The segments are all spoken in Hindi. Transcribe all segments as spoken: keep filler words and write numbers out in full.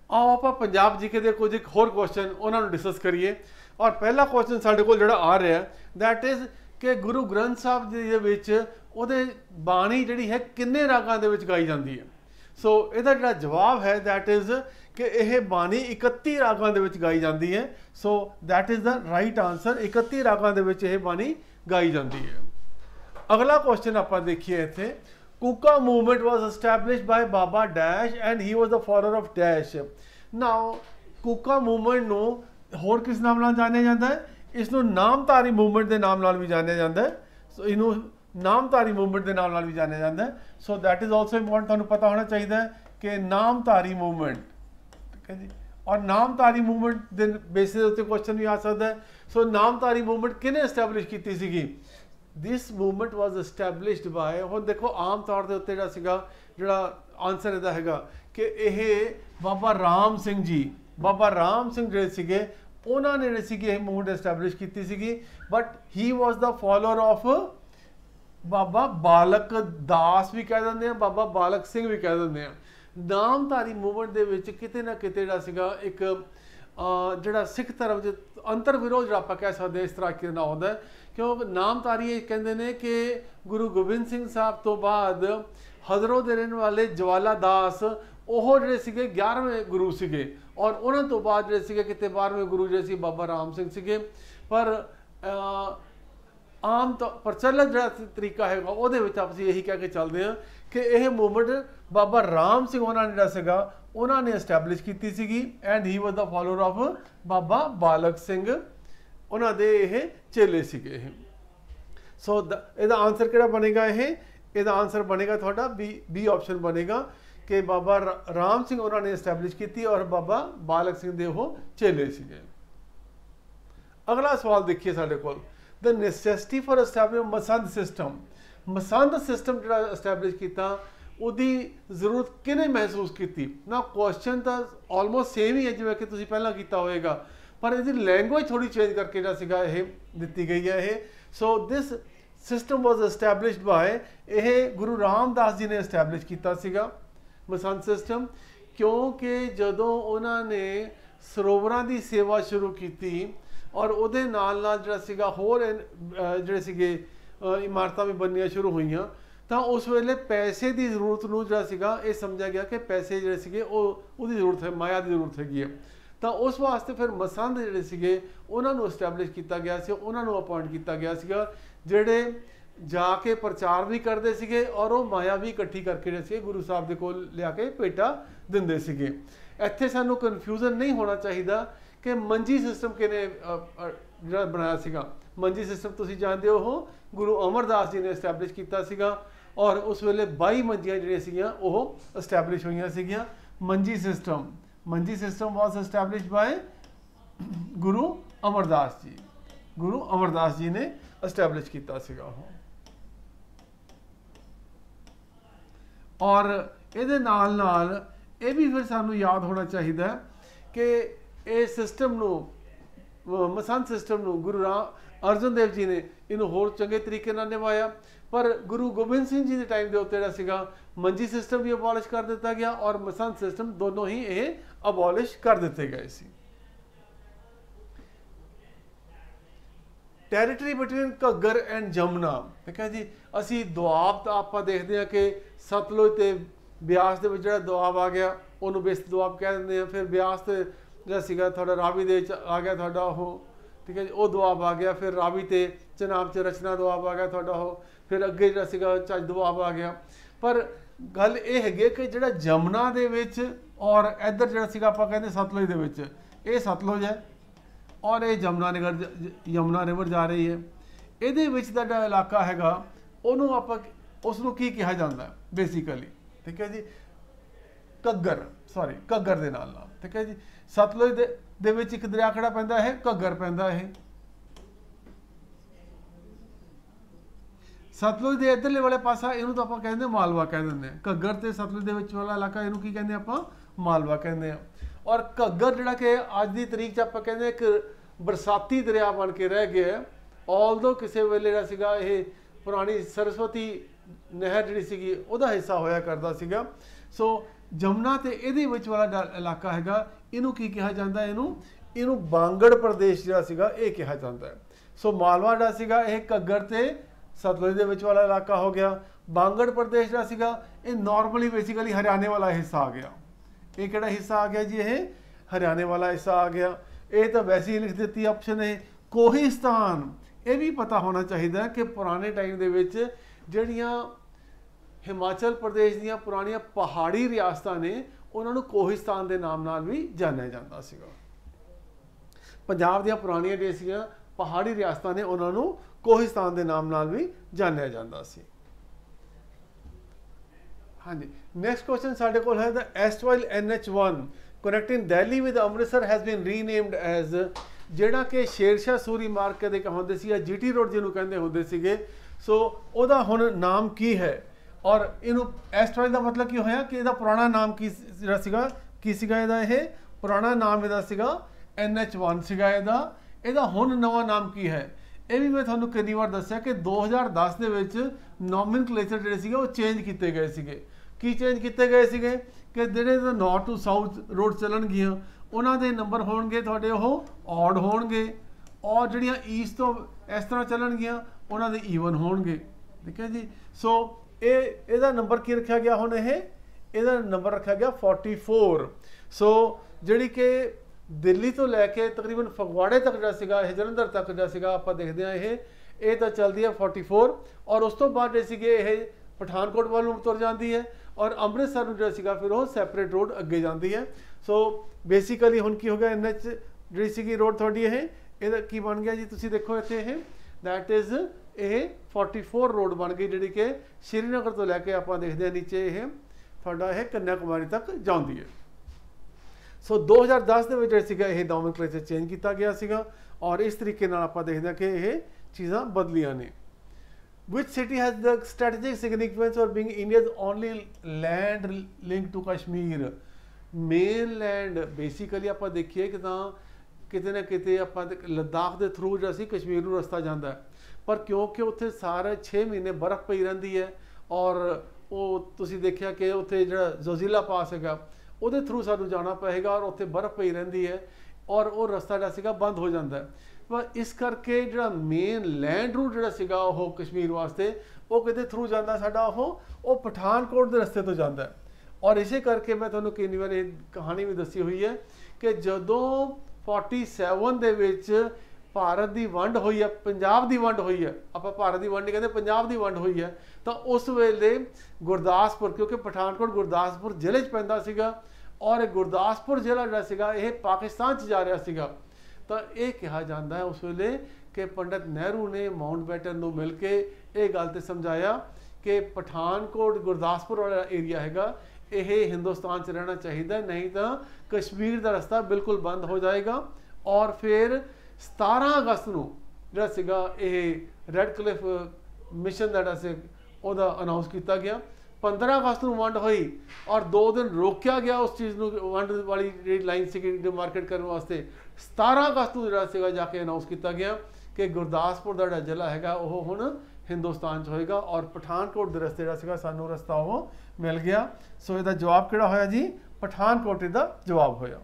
आओ आप पंजाब जीके दे कुछ एक होर क्वेश्चन उन्होंने डिस्कस करिए। और पहला क्वेश्चन साढ़े को जिहड़ा आ रहा है दैट इज़ कि गुरु ग्रंथ साहब जी दे विच उहदे बाणी जिहड़ी है किन्ने रागां दे विच गाई जाती है। सो इहदा जिहड़ा जवाब है दैट इज़ कि यह बाणी इकत्ती रागां दे विच गाई जाती है। So that is the right answer, इकत्ती रागां दे विच यह बाणी गाई जाती है। अगला क्वेश्चन आप देखिए इत्थे, Kuka movement was established by Baba dash and he was the follower of dash. Now Kuka movement नू होर किस नाम नाल जानिया जाता है? इसनू नामधारी मूवमेंट के नाम नाल भी जानिया जाता है। सो इनू नामधारी मूवमेंट के नाम नाल भी जानिया जाता है। So that is also important, तुहानू पता होना चाहिए कि नामधारी मूवमेंट, ठीक है जी। और नामधारी मूवमेंट के बेसिस उत्ते क्वेश्चन भी आ सकता है। सो नामधारी मूवमेंट किने एस्टैबलिश की सीगी? This movement was established by, हुण देखो आम तौर के उत्ते जिहड़ा सीगा जिहड़ा आंसर इहदा हैगा कि यह बाबा राम सिंह जी, बाबा राम सिंह जिहड़े सीगे उन्होंने जिहड़ी सीगी यह मूवमेंट एस्टैबलिश की सीगी। But he was the follower of Baba Balak Das भी कह देंगे हैं, बाबा बालक सिंह भी कह देंगे हैं। नामधारी मूवमेंट दे विच किते ना किते जिहड़ा सीगा एक जिहड़ा सिख धर्म च अंतर विरोध जिहड़ा आपां कह सकते हैं इस तरीके नाल होंदा है। क्योंकि नामधारी कहते हैं कि गुरु गोबिंद सिंह साहब तो बाद हजरों के रहने वाले ज्वाला दास ਉਹ ਜਿਹੜੇ ਸੀਗੇ ग्यारहवें गुरु ਸੀਗੇ और ਉਹਨਾਂ ਤੋਂ ਬਾਅਦ ਜਿਹੜੇ ਸੀਗੇ ਕਿਤੇ बारहवें गुरु ਜਿਹੜੇ ਸੀ ਬਾਬਾ ਰਾਮ ਸਿੰਘ ਸੀਗੇ। ਪਰ आम तो प्रचलित जो तरीका है वो आप यही कह के चलते हैं कि यह मूवमेंट बाबा राम सिंह उन्होंने जो उन्होंने एस्टैबलिश की सी and he was the follower of Baba Balak Singh, उन्होंने ये चेले सीगे। सो इसका आंसर किहड़ा बनेगा? यह आंसर बनेगा थोड़ा बी बी ऑप्शन बनेगा कि बाबा राम सिंह उन्होंने एस्टैबलिश की और बाबा बालक सिंह दे वो चेले सीगे। अगला सवाल देखिए साढ़े को, the necessity for establish masand system. Masand system जो एस्टैबलिश किया उसकी जरूरत किने महसूस की ना? क्वेश्चन तो ऑलमोस्ट सेम ही है जिवें कि तुसीं पहलां कीता होएगा, पर इसकी लैंगुएज थोड़ी चेंज करके जो सीगा यह दी गई है ये। So this system was established by, यह गुरु रामदास जी ने एस्टैबलिश किया सीगा मसंद सिस्टम। क्योंकि जदों उन्होंने सरोवरां की सेवा शुरू की और उहदे नाल नाल जिहड़ा सीगा होर जिहड़े सीगे इमारतां भी बननियां शुरू हुईयां, तो उस वेले पैसे की जरूरत नूं जिहड़ा सीगा ये समझा गया कि पैसे जिहड़े सीगे उहदी जरूरत है, माया की जरूरत हैगी है। तो उस वास्ते फिर मसंद जिहड़े सीगे उन्हां नूं एस्टैबलिश किया गया सी, उन्हां नूं अपॉइंट किया गया सीगा जिहड़े जाके प्रचार भी करते सीगे और वो माया भी इकट्ठी करके जिहड़े सीगे गुरु साहब दे कोल लिया के भेटा दिंदे सीगे। इत्थे सानूं कन्फ्यूजन नहीं होना चाहिए कि मंजी सिस्टम किने जिहड़ा बनाया सीगा। मंजी सिस्टम तुसीं जानदे हो गुरु अमरदास जी ने एस्टैबलिश किया सीगा और उस वेले बाई मंजियां जिहड़ियां सीगियां ओह एस्टैबलिश होईयां सीगियां। मंजी system Manji system was established bye गुरु अमरदास जी, गुरु अमरदास जी ने एस्टैबलिश किया सीगा। और इहदे नाल नाल ये भी फिर सानूं याद होना चाहिए कि ये सिस्टम नूं मसंद सिस्टम नूं गुरु राम अर्जन देव जी ने इनू होर चंगे तरीके नाल निभाया, पर गुरु गोबिंद सिंह जी के टाइम के उत्ते जिहड़ा सीगा मंजी सिस्टम भी अबॉलिश कर दिता गया और मसंद सिस्टम दोनों ही ये अबॉलिश कर दिते गए सी। Territory between Ghaggar and Jamuna, ठीक है जी। असी दुआब तो आप देखते हैं कि सतलुज ते ब्यास के जो दुआब आ गया उन्होंने बेस दुआब कह देंगे हैं। फिर ब्यास तो जो सीगा थोड़ा रावी दे आ गया थोड़ा वो, ठीक है जी, वो दुआब आ गया। फिर रावी ते चनाब च रचना दुआब आ गया थोड़ा वो, फिर अगे जो सीगा झज दुआब आ गया। पर गल ये है कि जो जमुना दे विच और इधर जो सीगा आपां कहंदे सतलुज दे विच, ये सतलुज है और ये जमुना नगर यमुना रिवर जा रही है। ये जो इलाका हैगा उन्होंने आपां उसनूं की कहा जाता है बेसिकली, ठीक है जी, घग्गर, सॉरी घग्गर दे नाल नाल, ठीक है जी। सतलुज दे दे विच एक दरिया किहड़ा पैंदा है? घग्गर पैंदा है। सतलुज के इधरले वाले पासा इनू तो आप कहते मालवा कह देंगे। घग्गर ते सतलुज दे विच वाला इलाका इनू की कहते आप मालवा कहते हैं। और घग्गर जिहड़ा कि अज की तरीक आप कहते एक बरसाती दरिया बन के रह गया है। ऑल दो किसी वेले जिहड़ा सीगा ये पुरानी सरस्वती नहर जिहड़ी सीगी उहदा हिस्सा होया करदा सीगा। सो ਜਮਨਾ ਤੇ ਇਹਦੇ ਵਿੱਚ ਵਾਲਾ ਇਲਾਕਾ ਹੈਗਾ ਇਹਨੂੰ ਕੀ ਕਿਹਾ ਜਾਂਦਾ, ਇਹਨੂੰ ਇਹਨੂੰ ਬਾਂਗੜ ਪ੍ਰਦੇਸ਼ ਜਿਹੜਾ ਸੀਗਾ ਇਹ ਕਿਹਾ ਜਾਂਦਾ ਹੈ। ਸੋ ਮਾਲਵਾ ਜਿਹੜਾ ਸੀਗਾ ਇਹ ਘੱਗਰ ਤੇ ਸਤਲੁਜ ਦੇ ਵਿੱਚ ਵਾਲਾ ਇਲਾਕਾ ਹੋ ਗਿਆ। ਬਾਂਗੜ ਪ੍ਰਦੇਸ਼ ਜਿਹੜਾ ਸੀਗਾ ਇਹ ਨਾਰਮਲੀ ਬੇਸਿਕਲੀ ਹਰਿਆਣੇ ਵਾਲਾ ਹਿੱਸਾ ਆ ਗਿਆ। ਇਹ ਕਿਹੜਾ ਹਿੱਸਾ ਆ ਗਿਆ ਜੀ, ਇਹ ਹਰਿਆਣੇ ਵਾਲਾ ਹਿੱਸਾ ਆ ਗਿਆ। ਇਹ ਤਾਂ ਵੈਸੇ ਹੀ ਲਿਖ ਦਿੱਤੀ ਆਪਸ਼ਨ ਹੈ। ਕੋਹਿਸਤਾਨ, ਇਹ ਵੀ ਪਤਾ ਹੋਣਾ ਚਾਹੀਦਾ ਕਿ ਪੁਰਾਣੇ ਟਾਈਮ ਦੇ ਵਿੱਚ ਜਿਹੜੀਆਂ ਹਿਮਾਚਲ ਪ੍ਰਦੇਸ਼ ਦੀਆਂ ਪੁਰਾਣੀਆਂ ਪਹਾੜੀ ਰਿਆਸਤਾਂ ਨੇ ਉਹਨਾਂ ਨੂੰ ਕੋਹਿਸਤਾਨ ਦੇ ਨਾਮ ਨਾਲ ਵੀ ਜਾਣਿਆ ਜਾਂਦਾ ਸੀਗਾ। ਪੰਜਾਬ ਦੀਆਂ ਪੁਰਾਣੀਆਂ ਜਿਹੜੀਆਂ ਸੀਗੀਆਂ ਪਹਾੜੀ ਰਿਆਸਤਾਂ ਨੇ ਉਹਨਾਂ ਨੂੰ ਕੋਹਿਸਤਾਨ ਦੇ ਨਾਮ ਨਾਲ ਵੀ ਜਾਣਿਆ ਜਾਂਦਾ ਸੀ। ਹਾਂਜੀ, ਨੈਕਸਟ ਕੁਐਸਚਨ ਸਾਡੇ ਕੋਲ ਹੈ the erstwhile N H one connecting Delhi with Amritsar has been renamed as, ਜਿਹੜਾ ਕਿ ਸ਼ੇਰਸ਼ਾਹ ਸੂਰੀ ਮਾਰਗ ਕਦੇ ਕਹਿੰਦੇ ਸੀ ਜਾਂ ਜੀਟੀ ਰੋਡ ਜਿਹਨੂੰ ਕਹਿੰਦੇ ਹੁੰਦੇ ਸੀਗੇ। ਸੋ ਉਹਦਾ ਹੁਣ ਨਾਮ ਕੀ ਹੈ, ਔਰ ਇਹਨੂੰ ਐਸਟਵਾਈਲ ਦਾ ਮਤਲਬ ਕੀ ਹੋਇਆ ਕਿ ਇਹਦਾ ਪੁਰਾਣਾ ਨਾਮ ਕੀ ਜਿਹੜਾ ਸੀਗਾ, ਕੀ ਸੀਗਾ ਇਹਦਾ, ਇਹ ਪੁਰਾਣਾ ਨਾਮ ਇਹਦਾ ਸੀਗਾ ਐਨ ਐਚ ਵਨ ਸੀਗਾ ਇਹਦਾ। ਇਹਦਾ ਹੁਣ ਨਵਾਂ ਨਾਮ ਕੀ ਹੈ, ਇਹ ਵੀ ਮੈਂ ਤੁਹਾਨੂੰ ਕਿੰਨੀ ਵਾਰ ਦੱਸਿਆ ਕਿ ਦੋ ਹਜ਼ਾਰ ਦਸ ਦੇ ਵਿੱਚ ਨੋਮਨਕਲੇਚਰ ਜਿਹੜੇ ਸੀਗੇ ਉਹ ਚੇਂਜ ਕੀਤੇ ਗਏ ਸੀਗੇ। ਕੀ ਚੇਂਜ ਕੀਤੇ ਗਏ ਸੀਗੇ ਕਿ ਜਿਹੜੇ ਨਾਰਥ ਟੂ ਸਾਊਥ ਰੋਡ ਚੱਲਣਗੀਆਂ ਉਹਨਾਂ ਦੇ ਨੰਬਰ ਹੋਣਗੇ ਤੁਹਾਡੇ ਉਹ ਔਡ ਹੋਣਗੇ, ਔਰ ਜਿਹੜੀਆਂ ਈਸਟ ਤੋਂ ਇਸ ਤਰ੍ਹਾਂ ਚੱਲਣਗੀਆਂ ਉਹਨਾਂ ਦੇ ਈਵਨ ਹੋਣਗੇ। ਠੀਕ ਹੈ ਜੀ। ਸੋ ਇਹ ਇਹਦਾ ਨੰਬਰ ਕੀ ਰੱਖਿਆ ਗਿਆ ਹੁਣ, ਇਹ ਇਹਦਾ ਨੰਬਰ ਰੱਖਿਆ ਗਿਆ ਫੋਰਟੀ ਫੋਰ। ਸੋ ਜਿਹੜੀ ਕਿ ਦਿੱਲੀ ਤੋਂ ਲੈ ਕੇ ਤਕਰੀਬਨ ਫਗਵਾੜੇ ਤੱਕ ਜਿਹੜਾ ਸੀਗਾ ਇਹ ਜਲੰਧਰ ਤੱਕ ਜਿਹੜਾ ਸੀਗਾ ਆਪਾਂ ਦੇਖਦੇ ਹਾਂ ਇਹ ਇਹ ਤਾਂ ਚੱਲਦੀ ਹੈ ਫੋਰਟੀ ਫੋਰ, ਔਰ ਉਸ ਤੋਂ ਬਾਅਦ ਜਿਹੜੇ ਸੀਗੇ ਇਹ ਪਠਾਨਕੋਟ ਵੱਲ ਨੂੰ ਤੁਰ ਜਾਂਦੀ ਹੈ, ਔਰ ਅੰਮ੍ਰਿਤਸਰ ਨੂੰ ਜਿਹੜਾ ਸੀਗਾ ਫਿਰ ਉਹ ਸੈਪਰੇਟ ਰੋਡ ਅੱਗੇ ਜਾਂਦੀ ਹੈ। ਸੋ ਬੇਸਿਕਲੀ ਹੁਣ ਕੀ ਹੋ ਗਿਆ, ਐਨ ਐਚ ਜਿਹੜੀ ਸੀਗੀ ਰੋਡ ਤੁਹਾਡੀ ਇਹ ਇਹਦਾ ਕੀ ਬਣ ਗਿਆ ਜੀ, ਤੁਸੀਂ ਦੇਖੋ ਇੱਥੇ ਇਹ ਦੈਟ ਇਜ਼ ਇਹ ਫੋਰਟੀ ਫੋਰ ਰੋਡ ਬਣ ਗਈ ਜਿਹੜੀ ਕਿ ਸ਼੍ਰੀਨਗਰ ਤੋਂ ਲੈ ਕੇ ਆਪਾਂ ਦੇਖਦੇ ਹਾਂ ਨੀਚੇ ਇਹ ਤੁਹਾਡਾ ਇਹ ਕੰਨਿਆ ਕੁਮਾਰੀ ਤੱਕ ਜਾਂਦੀ ਹੈ। ਸੋ ਦੋ ਹਜ਼ਾਰ ਦਸ ਦੇ ਵਿੱਚ ਜਿਹੜਾ ਸੀਗਾ ਇਹ ਨੋਮਨਕਲੇਚਰ ਚੇਂਜ ਕੀਤਾ ਗਿਆ ਸੀਗਾ, ਔਰ ਇਸ ਤਰੀਕੇ ਨਾਲ ਆਪਾਂ ਦੇਖਦੇ ਹਾਂ ਕਿ ਇਹ ਚੀਜ਼ਾਂ ਬਦਲੀਆਂ ਨੇ। Which city has the strategic significance of being India's only land link to Kashmir? Mainland basically ਆਪਾਂ ਦੇਖੀਏ ਕਿ ਤਾਂ ਕਿਤੇ ਨਾ ਕਿਤੇ ਆਪਾਂ ਲੱਦਾਖ ਦੇ ਥਰੂ ਜਿਹੜਾ ਸੀ ਕਸ਼ਮੀਰ ਨੂੰ ਰਸਤਾ ਜਾਂਦਾ ਹੈ, ਪਰ ਕਿਉਂਕਿ ਉੱਥੇ ਸਾਰੇ ਛੇ ਮਹੀਨੇ ਬਰਫ਼ ਪਈ ਰਹਿੰਦੀ ਹੈ, ਔਰ ਉਹ ਤੁਸੀਂ ਦੇਖਿਆ ਕਿ ਉੱਥੇ ਜਿਹੜਾ ਜ਼ੋਜ਼ੀਲਾ ਪਾਸ ਹੈਗਾ ਉਹਦੇ ਥਰੂ ਸਾਨੂੰ ਜਾਣਾ ਪਏਗਾ, ਔਰ ਉੱਥੇ ਬਰਫ਼ ਪਈ ਰਹਿੰਦੀ ਹੈ, ਔਰ ਉਹ ਰਸਤਾ ਜਿਹੜਾ ਸੀਗਾ ਬੰਦ ਹੋ ਜਾਂਦਾ ਹੈ। ਪਰ ਇਸ ਕਰਕੇ ਜਿਹੜਾ ਮੇਨ ਲੈਂਡ ਰੂਟ ਜਿਹੜਾ ਸੀਗਾ ਉਹ ਕਸ਼ਮੀਰ ਵਾਸਤੇ ਉਹ ਕਿਤੇ ਥਰੂ ਜਾਂਦਾ ਸਾਡਾ ਉਹ ਉਹ ਪਠਾਨਕੋਟ ਦੇ ਰਸਤੇ ਤੋਂ ਜਾਂਦਾ। ਔਰ ਇਸੇ ਕਰਕੇ ਮੈਂ ਤੁਹਾਨੂੰ ਕਿੰਨੀ ਵਾਰ ਇਹ ਕਹਾਣੀ ਵੀ ਦੱਸੀ ਹੋਈ ਹੈ ਕਿ ਜਦੋਂ ਫੋਰਟੀ ਸੈਵਨ ਦੇ ਵਿੱਚ ਭਾਰਤ ਦੀ ਵੰਡ ਹੋਈ ਹੈ, ਪੰਜਾਬ ਦੀ ਵੰਡ ਹੋਈ ਹੈ, ਆਪਾਂ ਭਾਰਤ ਦੀ ਵੰਡ ਨਹੀਂ ਕਹਿੰਦੇ, ਪੰਜਾਬ ਦੀ ਵੰਡ ਹੋਈ ਹੈ, ਤਾਂ ਉਸ ਵੇਲੇ ਗੁਰਦਾਸਪੁਰ, ਕਿਉਂਕਿ ਪਠਾਨਕੋਟ ਗੁਰਦਾਸਪੁਰ ਜ਼ਿਲ੍ਹੇ 'ਚ ਪੈਂਦਾ ਸੀਗਾ, ਔਰ ਗੁਰਦਾਸਪੁਰ ਜ਼ਿਲ੍ਹਾ ਜਿਹੜਾ ਸੀਗਾ ਇਹ ਪਾਕਿਸਤਾਨ 'ਚ ਜਾ ਰਿਹਾ ਸੀਗਾ, ਤਾਂ ਇਹ ਕਿਹਾ ਜਾਂਦਾ ਹੈ ਉਸ ਵੇਲੇ ਕਿ ਪੰਡਿਤ ਨਹਿਰੂ ਨੇ ਮਾਊਂਟਬੈਟਨ ਨੂੰ ਮਿਲ ਕੇ ਇਹ ਗੱਲ ਤੇ ਸਮਝਾਇਆ ਕਿ ਪਠਾਨਕੋਟ ਗੁਰਦਾਸਪੁਰ ਵਾਲਾ ਏਰੀਆ ਹੈਗਾ ਇਹ ਹਿੰਦੁਸਤਾਨ 'ਚ ਰਹਿਣਾ ਚਾਹੀਦਾ, ਨਹੀਂ ਤਾਂ ਕਸ਼ਮੀਰ ਦਾ ਰਸਤਾ ਬਿਲਕੁਲ ਬੰਦ ਹੋ ਜਾਏਗਾ। ਔਰ ਫਿਰ ਸਤਾਰਾਂ ਅਗਸਤ ਨੂੰ ਜਿਹੜਾ ਸੀਗਾ ਇਹ ਰੈੱਡ ਕਲਿਫ ਮਿਸ਼ਨ ਦਾ ਜਿਹੜਾ ਸੀ ਉਹਦਾ ਅਨਾਉਂਸ ਕੀਤਾ ਗਿਆ। ਪੰਦਰਾਂ ਅਗਸਤ ਨੂੰ ਵੰਡ ਹੋਈ ਔਰ ਦੋ ਦਿਨ ਰੋਕਿਆ ਗਿਆ ਉਸ ਚੀਜ਼ ਨੂੰ, ਵੰਡ ਵਾਲੀ ਜਿਹੜੀ ਲਾਈਨ ਸੀਗੀ ਡਿਮਾਰਕੇਟ ਕਰਨ ਵਾਸਤੇ। ਸਤਾਰਾਂ ਅਗਸਤ ਨੂੰ ਜਿਹੜਾ ਸੀਗਾ ਜਾ ਕੇ ਅਨਾਉਂਸ ਕੀਤਾ ਗਿਆ ਕਿ ਗੁਰਦਾਸਪੁਰ ਦਾ ਜਿਹੜਾ ਜ਼ਿਲ੍ਹਾ ਹੈਗਾ ਉਹ ਹੁਣ ਹਿੰਦੁਸਤਾਨ 'ਚ ਹੋਏਗਾ, ਔਰ ਪਠਾਨਕੋਟ ਦੇ ਰਸਤੇ ਜਿਹੜਾ ਸੀਗਾ ਸਾਨੂੰ ਰਸਤਾ ਉਹ ਮਿਲ ਗਿਆ। ਸੋ ਇਹਦਾ ਜਵਾਬ ਕਿਹੜਾ ਹੋਇਆ ਜੀ, ਪਠਾਨਕੋਟ ਇਹਦਾ ਜਵਾਬ ਹੋਇਆ।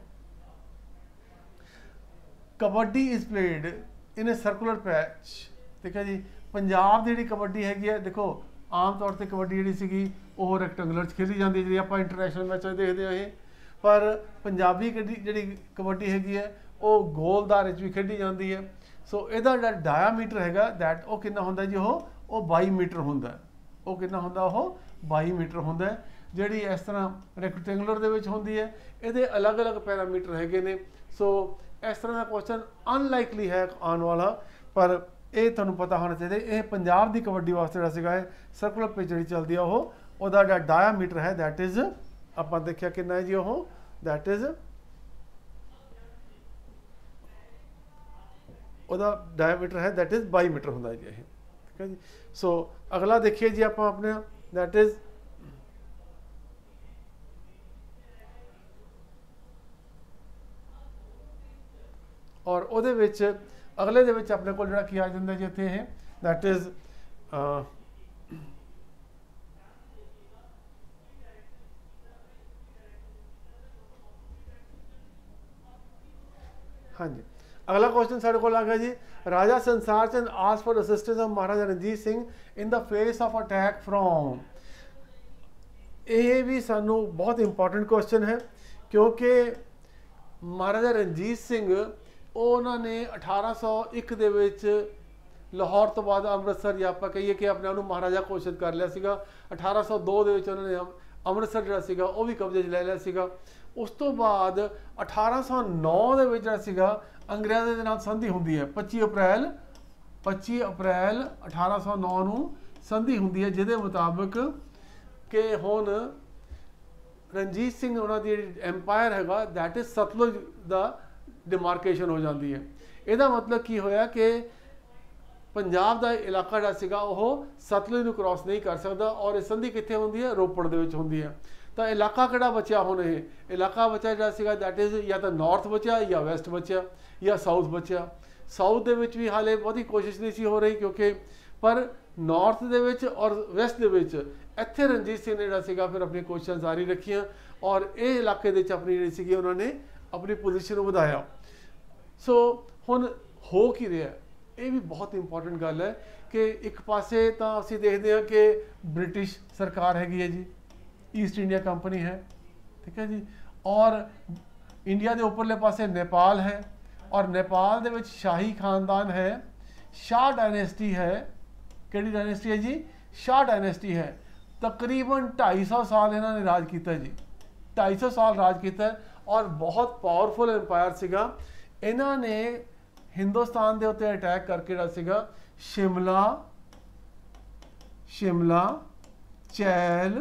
Kabaddi is played in a circular patch. ਠੀਕ ਹੈ ਜੀ, ਪੰਜਾਬ ਦੀ ਜਿਹੜੀ ਕਬੱਡੀ ਹੈਗੀ ਹੈ, ਦੇਖੋ ਆਮ ਤੌਰ ਤੇ ਕਬੱਡੀ ਜਿਹੜੀ ਸੀਗੀ ਉਹ ਰੈਕਟੈਂਗੂਲਰ 'ਚ ਖੇਡੀ ਜਾਂਦੀ ਜਿਹੜੀ ਆਪਾਂ ਇੰਟਰਨੈਸ਼ਨਲ ਮੈਚਾਂ ਦੇਖਦੇ ਹਾਂ ਇਹ, ਪਰ ਪੰਜਾਬੀ ਜਿਹੜੀ ਕਬੱਡੀ ਹੈਗੀ ਹੈ ਉਹ ਗੋਲਦਾਰ ਵਿੱਚ ਵੀ ਖੇਡੀ ਜਾਂਦੀ ਹੈ। ਸੋ ਇਹਦਾ ਜਿਹੜਾ ਡਾਇਆਮੀਟਰ ਹੈਗਾ ਦੈਟ ਉਹ ਕਿੰਨਾ ਹੁੰਦਾ ਜੀ, ਉਹ ਉਹ ਬਾਈ ਮੀਟਰ ਹੁੰਦਾ। ਉਹ ਕਿੰਨਾ ਹੁੰਦਾ, ਉਹ ਬਾਈ ਮੀਟਰ ਹੁੰਦਾ। ਜਿਹੜੀ ਇਸ ਤਰ੍ਹਾਂ ਰੈਕਟੈਂਗੂਲਰ ਦੇ ਵਿੱਚ ਹੁੰਦੀ ਹੈ ਇਹਦੇ ਅਲੱਗ-ਅਲੱਗ ਪੈਰਾਮੀਟਰ ਹੈਗੇ ਨੇ। ਸੋ ਇਸ ਤਰ੍ਹਾਂ ਦਾ ਕੁਐਸਚਨ ਅਨਲਾਈਕਲੀ ਹੈ ਆਉਣ ਵਾਲਾ, ਪਰ ਇਹ ਤੁਹਾਨੂੰ ਪਤਾ ਹੋਣਾ ਚਾਹੀਦਾ ਇਹ ਪੰਜਾਬ ਦੀ ਕਬੱਡੀ ਵਾਸਤੇ ਜਿਹੜਾ ਸੀਗਾ ਇਹ ਸਰਕੂਲਰ ਪਿਚ ਜਿਹੜੀ ਚੱਲਦੀ ਆ ਉਹ ਉਹਦਾ ਜਿਹੜਾ ਡਾਇਆਮੀਟਰ ਹੈ ਦੈਟ ਇਜ਼ ਆਪਾਂ ਦੇਖਿਆ ਕਿੰਨਾ ਹੈ ਜੀ, ਉਹ ਦੈਟ ਇਜ਼ ਉਹਦਾ ਡਾਇਆਮੀਟਰ ਹੈ ਦੈਟ ਇਜ਼ ਬਾਈ ਮੀਟਰ ਹੁੰਦਾ ਜੀ ਇਹ। ਠੀਕ ਹੈ ਜੀ। ਸੋ ਅਗਲਾ ਦੇਖੀਏ ਜੀ ਆਪਾਂ ਆਪਣੇ ਦੈਟ ਇਜ਼ ਔਰ ਉਹਦੇ ਵਿੱਚ ਅਗਲੇ ਦੇ ਵਿੱਚ ਆਪਣੇ ਕੋਲ ਜਿਹੜਾ ਕੀ ਆ ਜਾਂਦਾ ਜੀ ਇੱਥੇ ਇਹ ਦੈਟ ਇਜ਼ हाँ जी, अगला क्वेश्चन साढ़े को आ गया जी, Raja Sansar Chand asked for assistance of Maharaja Ranjit Singh in the face of attack from. ये भी सानू बहुत इंपॉर्टेंट क्वेश्चन है, क्योंकि महाराजा रणजीत सिंह उन्होंने अठारह सौ एक दे विच लाहौर तो बाद अमृतसर या आप कहिए कि अपने आप को महाराजा घोषित कर लिया सीगा। अठारह सौ दो दे विच उन्होंने अमृतसर जिहड़ा सीगा वो भी कब्जे 'च ले लिया सीगा। उस तो बाद अठारह सौ नौ दे विच जिहड़ा सीगा अंग्रेज़ों के नाल संधि हुंदी है, पच्ची अप्रैल पच्ची अप्रैल अठारह सौ नौ नूं संधि हुंदी है, जिहदे मुताबिक कि हुण रणजीत सिंह उन्होंने जी एम्पायर हैगा दैट इज़ सतलुज दा डिमार्केशन हो जाती है। ਇਹਦਾ मतलब की होया कि पंजाब का इलाका जिहड़ा सीगा ਉਹ सतलुज ਨੂੰ क्रॉस नहीं कर सकता, और ये संधि कित्थे हुंदी है, रोपड़ दे विच हुंदी है। तो इलाका किहड़ा बचिया हुण ये इलाका बचा जिहड़ा सीगा दैट इज़ या तो नॉर्थ बचिया या वैस्ट बचिया या साउथ बचिया। साउथ दे विच भी हाले बहुती कोशिश नहीं सी हो रही, क्योंकि पर नॉर्थ दे विच और वैस्ट दे विच इत्थे रणजीत सिंह ने जिहड़ा सीगा फिर अपनी कोशिशां जारी रखियां, और ये इलाके दे विच अपनी जिहड़ी सीगी उन्होंने अपनी पोजीशन नूं वधाया। सो हुण हो की रहा, ये भी बहुत इंपॉर्टेंट गल है कि एक पासे तो असीं देखते हैं कि ब्रिटिश सरकार हैगी है जी, ईस्ट इंडिया कंपनी है, ठीक है जी, और इंडिया के उपरले पासे नेपाल है, और नेपाल दे विच शाही खानदान है, शाह डायनेस्टी है। किहड़ी डायनेस्टी है जी, शाह डायनेस्टी है। तकरीबन ढाई सौ साल इन्होंने राज किया जी, ढाई सौ साल राज किया, और बहुत पावरफुल एम्पायर सीगा। इन्होंने हिंदुस्तान के उत्ते अटैक करके जिहड़ा सीगा शिमला शिमला चैल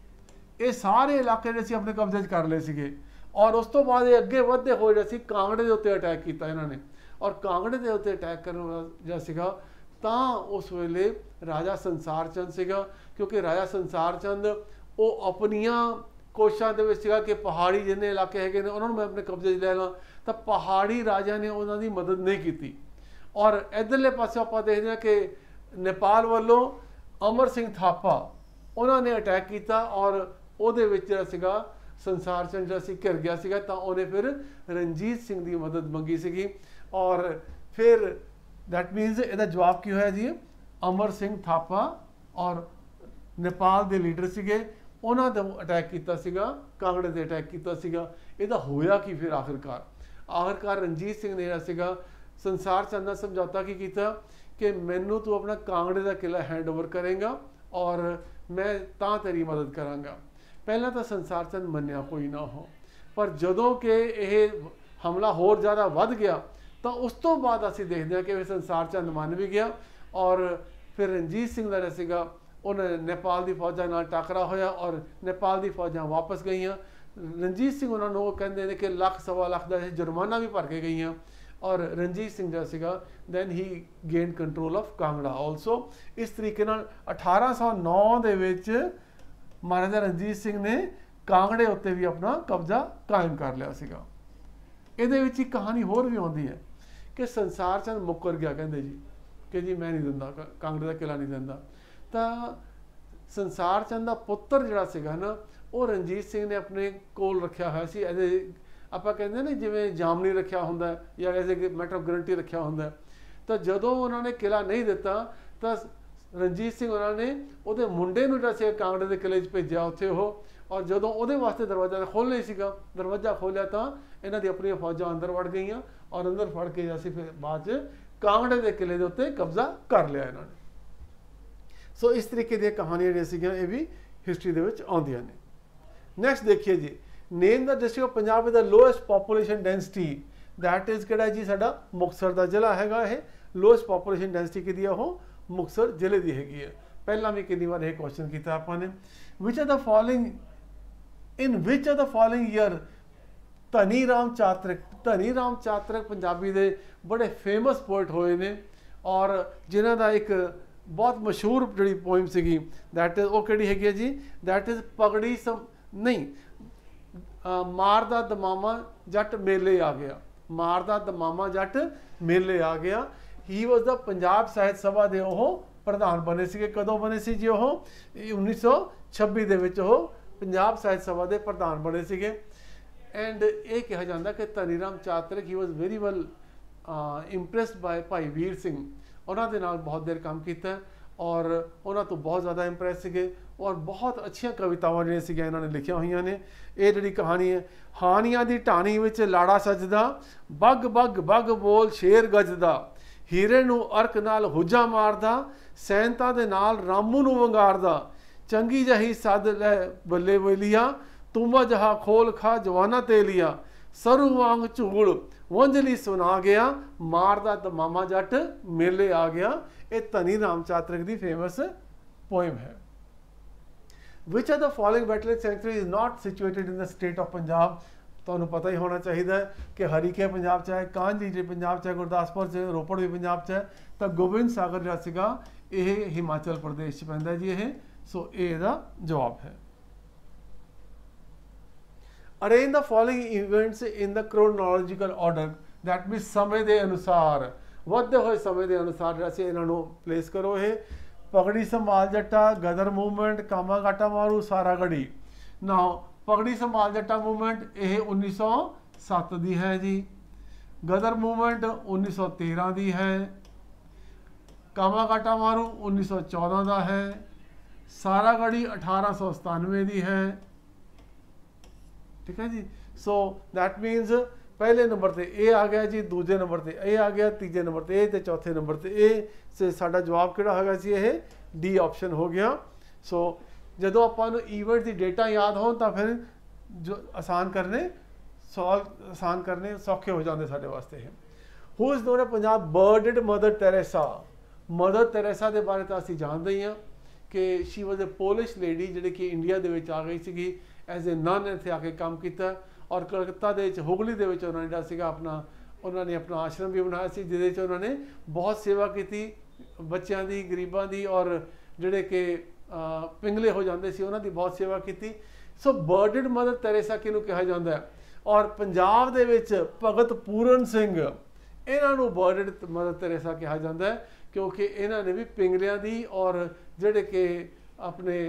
ये सारे इलाके जिहड़े सी अपने कब्जे च कर लए सीगे, और उस तो बाद अगे वधदे होए जिहड़ा सी कांगड़े के उत्ते अटैक किया इन्होंने, और कांगड़े के उत्ते अटैक करने जिहड़ा सीगा तां उस वेले राजा संसार चंद सीगा, क्योंकि राजा संसार चंद वो अपनियां कोशिशां दे विच सीगा कि पहाड़ी जिन्ने इलाके हैगे ने उन्होंने मैं अपने कब्जे च लै ਲਾਂ, तो पहाड़ी राजा ने उन्हों की मदद नहीं की। और इधरले पासे आप देखते हैं कि नेपाल वालों अमर सिंह थापा उन्होंने अटैक किया, और ਉਹਦੇ ਵਿੱਚ ਜਿਹੜਾ ਸੀਗਾ संसार चंद ਜਿਹੜਾ ਸੀ ਘਿਰ ਗਿਆ ਸੀਗਾ, ਤਾਂ ਉਹਨੇ ਫਿਰ ਰਣਜੀਤ ਸਿੰਘ ਦੀ ਮਦਦ ਮੰਗੀ ਸੀਗੀ, और फिर दैट मीनस ਇਹਦਾ जवाब की होया जी, अमर सिंह थापा और नेपाल के लीडर ਸੀਗੇ ਉਹਨਾਂ ਦਾ ਅਟੈਕ ਕੀਤਾ ਸੀਗਾ, ਕਾਂਗੜੇ ਤੇ ਅਟੈਕ ਕੀਤਾ ਸੀਗਾ। ਇਹਦਾ ਹੋਇਆ ਕੀ ਫਿਰ ਆਖਿਰਕਾਰ ਆਖਿਰਕਾਰ ਰਣਜੀਤ ਸਿੰਘ ਨੇ ਜਿਹੜਾ ਸੀਗਾ ਸੰਸਾਰ ਚੰਦ ਨਾਲ ਸਮਝੌਤਾ ਕੀ ਕੀਤਾ कि मैनू तू अपना कांगड़े का किला हैंड ओवर करेगा और मैं तां तेरी मदद करांगा। पहला तो संसार चंद मन्निया कोई ना हो, पर जदों कि यह हमला होर ज़्यादा वध गया तो उस तो बाद असीं देखते हैं कि संसार चंद मन भी गया, और फिर रणजीत सिंह का जिहड़ा उन्हें नेपाल की फौजां नाल टकरा होया और नेपाल की फौजां वापस गई। रणजीत सिंह उन्होंने वो कहते हैं कि लख सवा लख का जुर्माना भी भर के गई, और रणजीत सिंह जो सीगा then he gain control of Kangra also. इस तरीके नाल अठारह सौ नौ दे विच महाराजा रणजीत सिंह ने कांगड़े उत्ते भी अपना कब्जा कायम कर लिया सीगा। इहदे विच एक कहानी होर भी आउंदी है कि संसार चंद मुकर गया, कहते जी कि जी मैं नहीं दिंदा कांगड़े का किला नहीं दिंदा। तो संसार चंद का पुत्र जिहड़ा सीगा ना वो रणजीत सिंह ने अपने कोल रखिया होया सी। इहदे ਆਪਾਂ ਕਹਿੰਦੇ ਨੇ ਜਿਵੇਂ ਜਾਮਨੀ ਰੱਖਿਆ ਹੁੰਦਾ ਜਾਂ as a matter of guarantee ਰੱਖਿਆ ਹੁੰਦਾ। ਤਾਂ ਜਦੋਂ ਉਹਨਾਂ ਨੇ ਕਿਲਾ ਨਹੀਂ ਦਿੱਤਾ ਤਾਂ ਰਣਜੀਤ ਸਿੰਘ ਉਹਨਾਂ ਨੇ ਉਹਦੇ ਮੁੰਡੇ ਨੂੰ ਜਿਹੜਾ ਸੀ ਕਾਂਗੜੇ ਦੇ ਕਿਲੇ 'ਚ ਭੇਜਿਆ ਉੱਥੇ ਉਹ, ਔਰ ਜਦੋਂ ਉਹਦੇ ਵਾਸਤੇ ਦਰਵਾਜ਼ਾ ਖੋਲ੍ਹਣਾ ਹੀ ਸੀਗਾ, ਦਰਵਾਜ਼ਾ ਖੋਲ੍ਹਿਆ ਤਾਂ ਇਹਨਾਂ ਦੀ ਆਪਣੀਆਂ ਫੌਜਾਂ ਅੰਦਰ ਵੜ ਗਈਆਂ, ਔਰ ਅੰਦਰ ਫੜ ਕੇ ਅਸੀਂ ਫਿਰ ਬਾਅਦ 'ਚ ਕਾਂਗੜੇ ਦੇ ਕਿਲੇ ਦੇ ਉੱਤੇ ਕਬਜ਼ਾ ਕਰ ਲਿਆ ਇਹਨਾਂ ਨੇ। ਸੋ ਇਸ ਤਰੀਕੇ ਦੀਆਂ ਕਹਾਣੀਆਂ ਜਿਹੜੀਆਂ ਸੀਗੀਆਂ ਇਹ ਵੀ ਹਿਸਟਰੀ ਦੇ ਵਿੱਚ ਆਉਂਦੀਆਂ ਨੇ। ਨੈਕਸਟ ਦੇਖੀਏ ਜੀ, name the district of Punjab with the lowest population density, that is किहड़ा जी साडा मुक्तसर का जिला हैगा। ये लोएस्ट पॉपुलेशन डेंसिटी की वो मुक्तसर जिले की हैगी है। पहला भी कितनी बार यह क्वेश्चन किया आपने, which are the following in which are the following year Dhani Ram चातरिक। धनी राम चातरिक पंजाबी दे बड़े फेमस पोइट होए ने, और जिन्हां दा एक बहुत मशहूर जी पोइम सीगी दैट इज वो किहड़ी हैगी जी, दैट इज पगड़ी सम नहीं मार दा दमामा जट मेले आ गया। मार दा दमामा जट मेले आ गया। ही वॉज द पंजाब साहित्य सभा के वो प्रधान बने सीगे। कदों बने सी जी वो उन्नीस सौ छब्बी दे विच वो पंजाब साहित्य सभा के प्रधान बने सीगे। एंड ये कहा जाता कि Dhani Ram Chatrik he was very well impressed by Bhai Vir Singh, उन्होंने नाल बहुत देर काम किया और उन्होंने तो बहुत ज़्यादा इंप्रैस थे और बहुत अच्छिया कवितावां जिहड़ियां सीगियां इन्होंने लिखिया हुई ने। ये जिहड़ी कहानी है, हानियां दी ढाणी विच लाड़ा सजदा, बग बग बग बोल शेर गजदा, हीरे नूं अर्क नाल हुजा मारदा, सैनता दे नाल रामू नूं वंगारदा, चंगी जही सद लै बल्ले बलिया, तुंबा जहा खोल खा जवाना ते लिया, सरू वांग झूड़ वंजली सुना गया, मारदा दमामा जट मेले आ गया। ये धनी राम चातरिक की फेमस पोएम है। Which are the following battle century is not situated in the state of Punjab. तो पता ही होना चाहिए कि हरीके पंजाब च है, कांजी जी पंजाब च है, गुरदासपुर च, रोपड़ भी पंजाब च है, तो गोबिंद सागर जिहड़ा सीगा यह हिमाचल प्रदेश च पैंदा जी ये। सो ये जवाब है। Arrange the following events in the chronological order, that mean समय के अनुसार, ਵਧਦੇ ਹੋਏ समय के अनुसार ਜਿਹੜਾ ਸੀ ਇਹਨਾਂ ਨੂੰ प्लेस करो। ये पगड़ी संभाल जट्टा, गदर मूवमेंट, कामा घाटा मारू, सारा गढ़ी। ना पगड़ी संभाल जट्टा मूवमेंट ये उन्नीस सौ सत्त की है जी, गदर मूवमेंट उन्नीस सौ तेरह की है, कामा घाटा मारू उन्नीस सौ चौदह का है, सारा गढ़ी अठारह सौ सतानवे की है। ठीक है जी। सो दैट मीनस पहले नंबर पर ए आ गया जी, दूजे नंबर पर ए आ गया, तीजे नंबर पर ए, तो चौथे नंबर पर ए। से साडा जवाब किहड़ा हैगा जी, ये डी ऑप्शन हो गया। सो जो आपां ईवेंट की डेटा याद हो तो फिर जो आसान करने सॉल्व आसान करने सौखे हो जाते साडे वास्ते। Who is known Punjab bearded Mother Teresa. Mother Teresa के बारे तो असीं जानते ही हाँ कि she was a Polish lady जिहड़ी कि इंडिया दे विच आ गई सी एज ए नन, इत्थे आके काम किया और कलकत्ता दे विच हुगली दे विच उन्होंने जिहड़ा सीगा अपना उन्होंने अपना आश्रम भी बनाया सी, जिहदे च उन्होंने बहुत सेवा की बच्चों की, गरीबों की और जिहड़े कि पिंगले हो जाते सी उन्हों की बहुत सेवा की। सो बर्डेड मदर टेरेसा किहनूं कहा जाता है। और पंजाब दे विच भगत पूरन सिंह इन्हां नूं बर्डेड मदर टेरेसा कहा जाता है, क्योंकि इन्हां ने भी पिंगलियां दी और जिहड़े कि अपने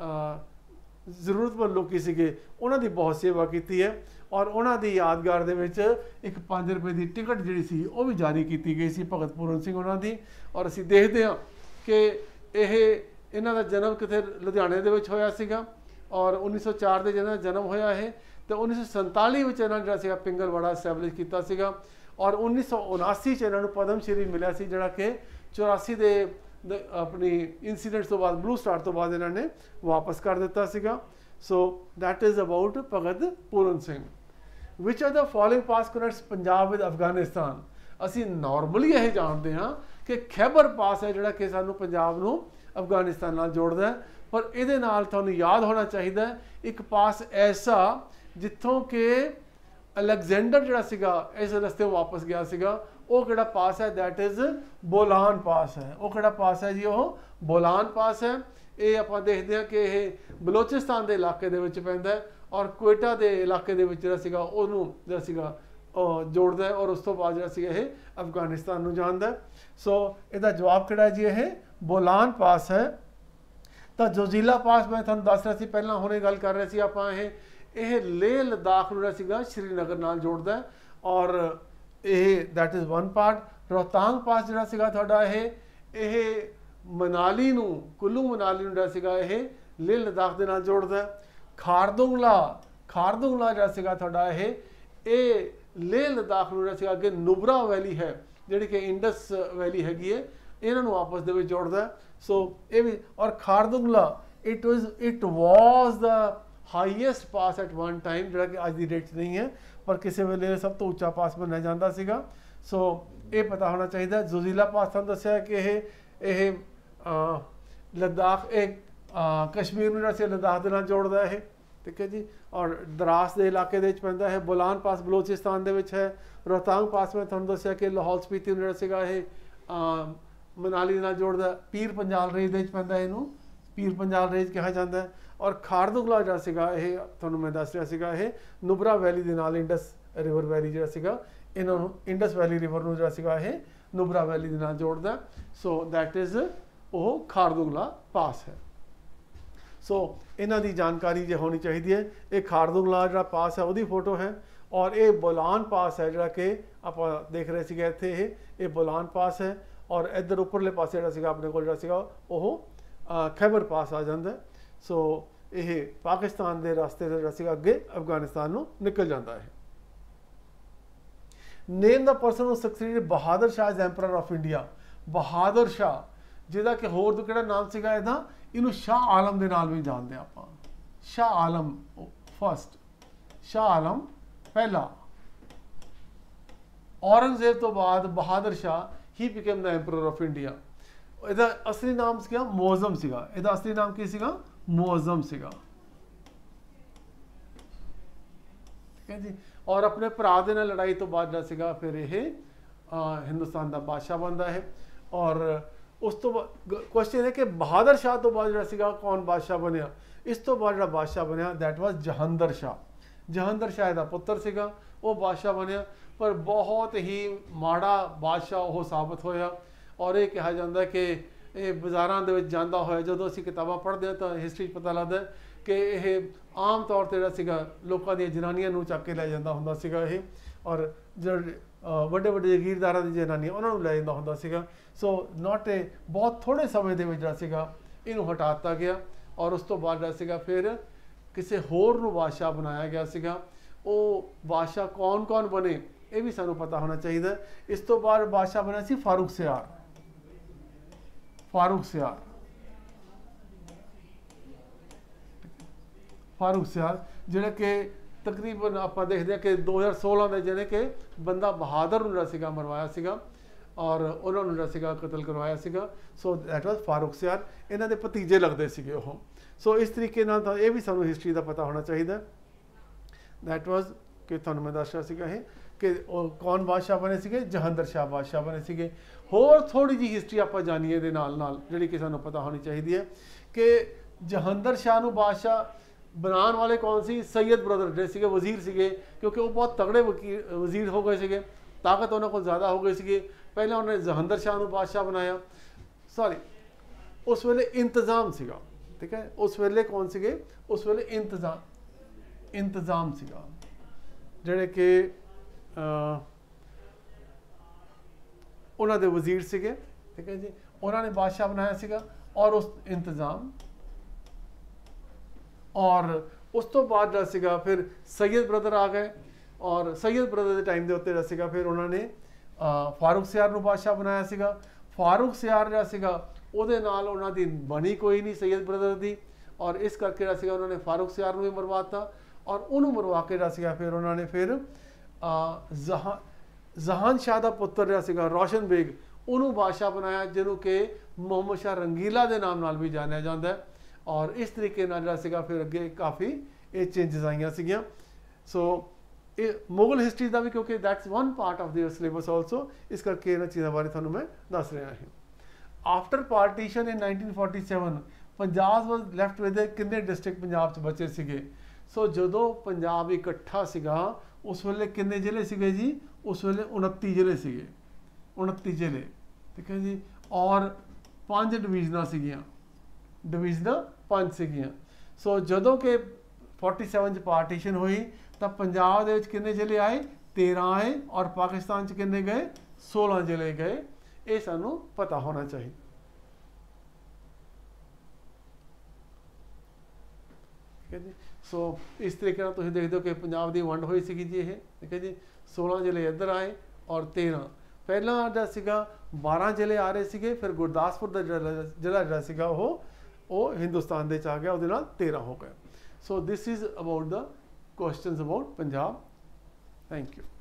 जरूरतमंद लोग सीगे उन्हां दी बहुत सेवा की है। और उन्हां दी यादगार दे विच एक पाँच रुपए की टिकट जिहड़ी सी वो भी जारी की गई सी भगत पूरन सिंह उन्हां दी। और असीं देखते हाँ कि यह इन्हां दा जन्म किते लुधियाणे दे विच होया सीगा और उन्नीस सौ चार के जिन्हां दा जन्म होया है तो उन्नीस सौ संताली में इन्होंने जिहड़ा सीगा पिंगलवाड़ा एस्टैबलिश किया सीगा। और उन्नीस सौ उनासी च इन्होंने पद्म श्री मिला सी, जिहड़ा कि चौरासी के अपनी इंसीडेंट्स तो बाद ब्लू स्टार तो बाद इन्होंने वापस कर दिता सीगा। So that is about Bhagat Puran Singh. Which are the following pass connects Punjab with Afghanistan. असी नॉर्मली यह जानते हाँ कि खैबर पास है जिहड़ा कि सानू पंजाब नूं अफगानिस्तान नाल जोड़दा है, पर इहदे नाल तुहानूं याद होना चाहिए एक पास ऐसा जिथों कि अलैगजेंडर जिहड़ा सीगा इस रस्ते वापस गया सीगा, वो किहड़ा पास है, दैट इज़ बोलान पास है। वो किहड़ा पास है जी, वो बोलान पास है। ये आपां देखते हैं कि यह बलोचिस्तान के इलाके दे विच पैंदा है और कोयटा के इलाके दे विच जिहड़ा सीगा उहनूं जिहड़ा सीगा जोड़दा है और उस तो बाद जिहड़ा सीगा यह अफगानिस्तान नूं जांदा है। सो इहदा जवाब किहड़ा जी, यह बोलान पास है। तो जोजिला पास मैं तुहानूं दस रहा सी, पहलां हुणे गल कर रहे सी आपां यह यह लेह लद्दाख नूं जिहड़ा सीगा श्रीनगर नाल जोड़दा है और यह that is one part. Rohtang pass जिहड़ा सीगा तुहाडा यह यह मनाली नूं कुल्लू मनाली नूं जिहड़ा सीगा यह लेह लद्दाख दे नाल जोड़दा है। खारदुंगला खारदुंगला जिहड़ा सीगा तुहाडा यह ये लेह लद्दाख नूं जिहड़ा सीगा अगे नुब्रा वैली है जिहड़ी कि इंडस वैली हैगी है, इन्हां नूं आपस दे विच जोड़दा है। सो ये भी और Khardungla it was it was the highest pass at one time, जिहड़ा कि अज दी डेट च नहीं है पर किसी वेले सब तो उच्चा पास मन्निया जाता सीगा। सो ये पता होना चाहिए। जोजिला पास तुहानूं दस्सिया कि यह यह लद्दाख एक कश्मीर में जिहड़ा सी लद्दाख दे नाल जोड़दा है। ठीक है जी। और द्रास के इलाके दे विच पैंदा है। बोलान पास बलोचिस्तान दे विच है। रोहतांग पास में तुहानूं दस्सिया कि लाहौल स्पीति जिहड़ा सीगा यह मनाली नाल जोड़दा। पीर पंजाल रेंज दे विच पैंदा है, इहनूं पीर पंजाल रेंज कहा जाता है। और खारदुंगला जिहड़ा सीगा यह तुहानूं मैं दस रहा सीगा यह नुब्रा वैली दे नाल इंडस रिवर वैली जिहड़ा सीगा इन्हां नूं इंडस वैली रिवर नूं जिहड़ा सीगा यह नुब्रा वैली दे नाल जोड़दा। सो दैट इज़ वो खारदुंगला पास है। सो इन्हां दी जानकारी जो होनी चाहिए है। एक खारदुंगला जिहड़ा पास है उहदी फोटो है, और ये बोलान पास है जिहड़ा कि आपां देख रहे सीगे इत्थे, ये ये बोलान पास है, और इधर उपरले पासे जिहड़ा सीगा अपने कोल जिहड़ा सीगा ओह खैबर पास आ जांदा है। सो ये पाकिस्तान के रास्ते जिहड़ा सीगा अगे अफगानिस्तान नूं निकल जाता है। Name the person who succeeded Bahadur Shah as emperor of India. बहादुर शाह जिहदा कि होर तो किहड़ा नाम सीगा इहदा, इहनूं शाह आलम दे नाल भी जानदे आपां। शाह आलम फर्स्ट, शाह आलम पहला। औरंगजेब तो बाद Bahadur Shah he became the emperor of India. इहदा असली नाम सीगा मुअज़्ज़म सीगा। इहदा असली नाम की सीगा? मुअज़्ज़म सीगा। ठीक है जी। और अपने भरा दे नाल लड़ाई तो बाद जिहड़ा सीगा फिर यह हिंदुस्तान का बादशाह बनता है। और उस तो क्वेश्चन है कि बहादुर शाह तो बाद जिहड़ा सीगा कौन बादशाह बनया? इस तो बाद जिहड़ा बादशाह बनया दैट वाज जहांदर शाह। जहांदर शाह दा पुत्र सीगा, वो बादशाह बनया, पर बहुत ही माड़ा बादशाह वो साबित होया। और ये कहा जाता है कि ये बाज़ारां दे विच जांदा होया, जदों असीं किताबां पढ़दे हां तां हिस्टरी पता लगदा है कि यह आम तौर पर जिहड़ा सीगा लोकां दी जनानियां नूं चक के लै जांदा हुंदा सीगा ये, और ਜਿਹੜੇ ਵੱਡੇ ਵੱਡੇ ਜਗੀਰਦਾਰਾਂ ਦੀ ਜਨਾਨੀਆਂ ਉਹਨਾਂ ਨੂੰ ਲੈ ਜਾਂਦਾ ਹੁੰਦਾ ਸੀਗਾ। ਸੋ ਨਾਟ ਏ ਬਹੁਤ ਥੋੜੇ ਸਮੇਂ ਦੇ ਵਿੱਚ ਜਿਹੜਾ ਸੀਗਾ ਇਹਨੂੰ ਹਟਾ ਦਿੱਤਾ ਗਿਆ, ਔਰ ਉਸ ਤੋਂ ਬਾਅਦ ਜਿਹੜਾ ਸੀਗਾ ਫਿਰ ਕਿਸੇ ਹੋਰ ਨੂੰ ਬਾਦਸ਼ਾਹ ਬਣਾਇਆ ਗਿਆ ਸੀਗਾ। ਉਹ ਬਾਦਸ਼ਾਹ ਕੌਣ ਕੌਣ ਬਣੇ ਇਹ ਵੀ ਸਾਨੂੰ ਪਤਾ ਹੋਣਾ ਚਾਹੀਦਾ। ਇਸ ਤੋਂ ਬਾਅਦ ਬਾਦਸ਼ਾਹ ਬਣਿਆ ਸੀ ਫਾਰੂਕ ਸਿਆਰ। ਫਾਰੂਕ ਸਿਆਰ ਫਾਰੂਕ ਸਿਆਰ ਜਿਹੜੇ ਕਿ तकरीबन आप देखते हैं कि दो हज़ार सोलह में जिन्हें कि बंदा बहादुर नूं जिहड़ा मरवाया सीगा और उन्होंने जिहड़ा सीगा कतल करवाया सीगा। सो दैट वाज फारूक सियार। इन्हां दे भतीजे लगते सीगे ओह। सो इस तरीके नाल तां इह भी सानूं हिस्टरी का पता होना चाहिए। दैट वाज कि तुहानूं मैं दस रहा सीगा ये कि कौन बादशाह बने सीगे? जहांदर शाह बादशाह बने सीगे। होर थोड़ी जी हिस्टरी आपां जानीए दे नाल नाल जिहड़ी कि सानूं पता होनी चाहिए है कि जहांदर शाह नूं बादशाह बनाने वाले कौन सी? सैयद ब्रदर जो सीगे वजीर सीगे, क्योंकि वो बहुत तगड़े वकील वजीर हो गए सीगे, ताकत उन्होंने को ज़्यादा हो गई सीगी। पहले उन्होंने जहांदर शाह को बादशाह बनाया, सॉरी उस वेले इंतज़ाम सीगा। ठीक है, उस वेले कौन सीगे? उस वेले इंतज़ाम इंतज़ाम सीगा जिहड़े कि उन्होंने वजीर सीगे। ठीक है जी, उन्होंने बादशाह बनाया सीगा और उस इंतज़ाम और उस तो बाद जिहड़ा सीगा फिर सैयद ब्रदर आ गए, और सैयद ब्रदर के टाइम के उत्ते जिहड़ा सीगा फिर उन्होंने फारूक सियार नूं बादशाह बनाया सीगा। फारूक सियार जिहड़ा सीगा उहदे नाल उन्हां दी बनी कोई नहीं सैयद ब्रदर दी, और इस करके जिहड़ा सीगा उन्होंने फारूक सियार नूं भी मरवाता, और उन्होंने मरवा के जिहड़ा सीगा फिर उन्होंने फिर जहां जहान शाह का पुत्र जिहड़ा सीगा रोशन बेग उन्होंने बादशाह बनाया, जिन्हों कि मुहम्मद शाह रंगीला के नाम नाल भी जानिया जाता है। और इस तरीके नाल जिहड़ा सीगा फिर अगे काफ़ी ये चेंजिस आईयां सीगियां। सो ये मुगल हिस्टरी का भी, क्योंकि that's one part of their syllabus also, इस करके इन्हां चीज़ों बारे तुहानूं मैं दस रहा है। After partition in nineteen forty seven Punjab was left with किन्ने डिस्ट्रिक्ट पंजाब च बचे सीगे? सो जदों पंजाब इकट्ठा सीगा उस वेले किन्ने जिले सीगे जी? उस वेले उनतीस जिले सीगे, उनतीस जिले। ठीक है जी, और पांच डिवीजनां सीगियां, डिवीजन पांच सीगियां। सो जदों के फोर्टी सैवन पार्टीशन हुई तो पंजाब दे विच किन्ने जिले आए? तेरह आए, और पाकिस्तान च किन्ने गए? सोलह जिले गए। ये सानू पता होना चाहिए। ठीक है जी। सो इस तरीके नाल तुसीं देखदे हो कि पंजाब दी वंड होई सीगी जी ये। ठीक है जी, सोलह जिले इधर आए और तेरह पहला जिहड़ा सीगा बारह जिले आ रहे सीगे, फिर गुरदासपुर का जिला जिहड़ा सीगा वो वो हिंदुस्तान दे आ गया, उहदे नाल तेरह हो गए। So this is about the questions about Punjab. Thank you.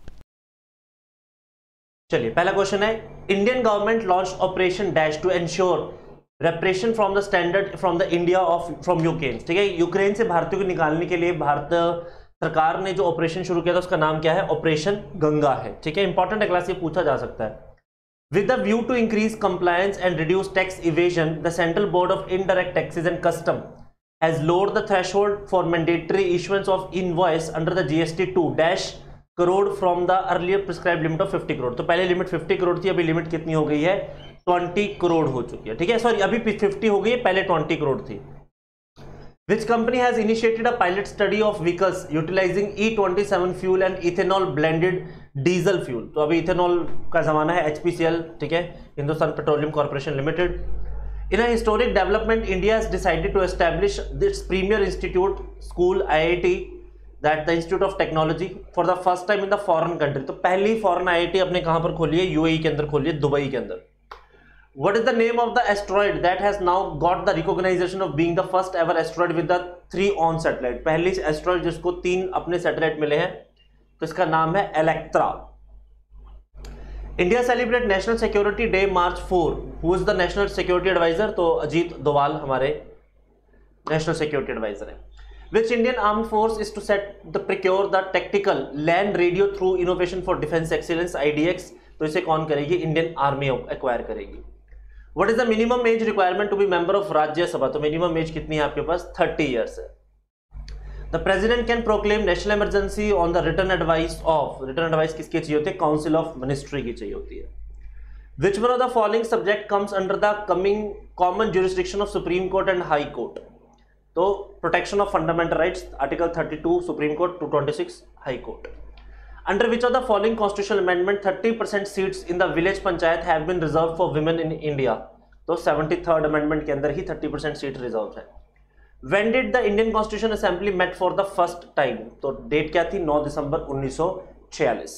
चलिए पहला क्वेश्चन है, Indian government launch operation dash to ensure reparation from the standard from the India of from Ukraine. ठीक है, यूक्रेन से भारतीयों को निकालने के लिए भारत सरकार ने जो ऑपरेशन शुरू किया था उसका नाम क्या है? ऑपरेशन गंगा है। ठीक है, इंपॉर्टेंट है, क्लास ये पूछा जा सकता है। With the view to increase compliance and reduce tax evasion, the Central Board of Indirect Taxes and Custom has lowered the threshold for mandatory issuance of invoice under the G S T two dash crore from the earlier prescribed limit of fifty crore। तो पहले लिमिट फिफ्टी करोड़ थी, अभी लिमिट कितनी हो गई है? ट्वेंटी करोड़ हो चुकी है। ठीक है, सॉरी अभी फिफ्टी हो गई है, पहले ट्वेंटी करोड़ थी। Which company has initiated a pilot study of vehicles utilizing E twenty-seven fuel and ethanol blended diesel fuel? तो अभी इथेनॉल का जमाना है, H P C L, ठीक है, Hindustan Petroleum Corporation Limited. In a historic development, India has decided to establish its premier institute, school, I I T, that the Institute of Technology, for the first time in the foreign country. तो पहली foreign I I T अपने कहाँ पर खोली है? U A E के अंदर खोली है, दुबई के अंदर. What is the name of the asteroid that has now got the recognition of being the first ever asteroid with the three on satellite? पहली asteroid जिसको तीन अपने सैटेलाइट मिले हैं, तो इसका नाम है Electra. India celebrate national security day March four. Who is the national security advisor? तो अजीत डोवाल हमारे नेशनल सिक्योरिटी एडवाइजर है. Which Indian armed force is to set the procure the tactical land radio through innovation for defense excellence I D X? तो इसे कौन करेगी? इंडियन आर्मी एक्वायर करेगी. What is the minimum age requirement to be member of राज्य सभा? तो मिनिमम एज कितनी है आपके पास? थर्टी ईयर्स है. The president can proclaim national emergency on the written advice of. written advice किसकी चाहिए होती है? Council of Ministry की चाहिए होती है. Which one of the following subject comes under the coming common jurisdiction of Supreme Court and High Court? तो protection of fundamental rights, article thirty two Supreme Court, two twenty six High Court. Under which of the following constitutional amendment thirty percent seats in the village panchayat have been reserve for women in India? तो सेवेंटी थर्ड अमेंडमेंट के अंदर ही थर्टी परसेंट सीट रिजर्व है. When did the Indian constitution assembly met for the first time? तो डेट क्या थी? नौ दिसंबर उन्नीस सौ छियालीस.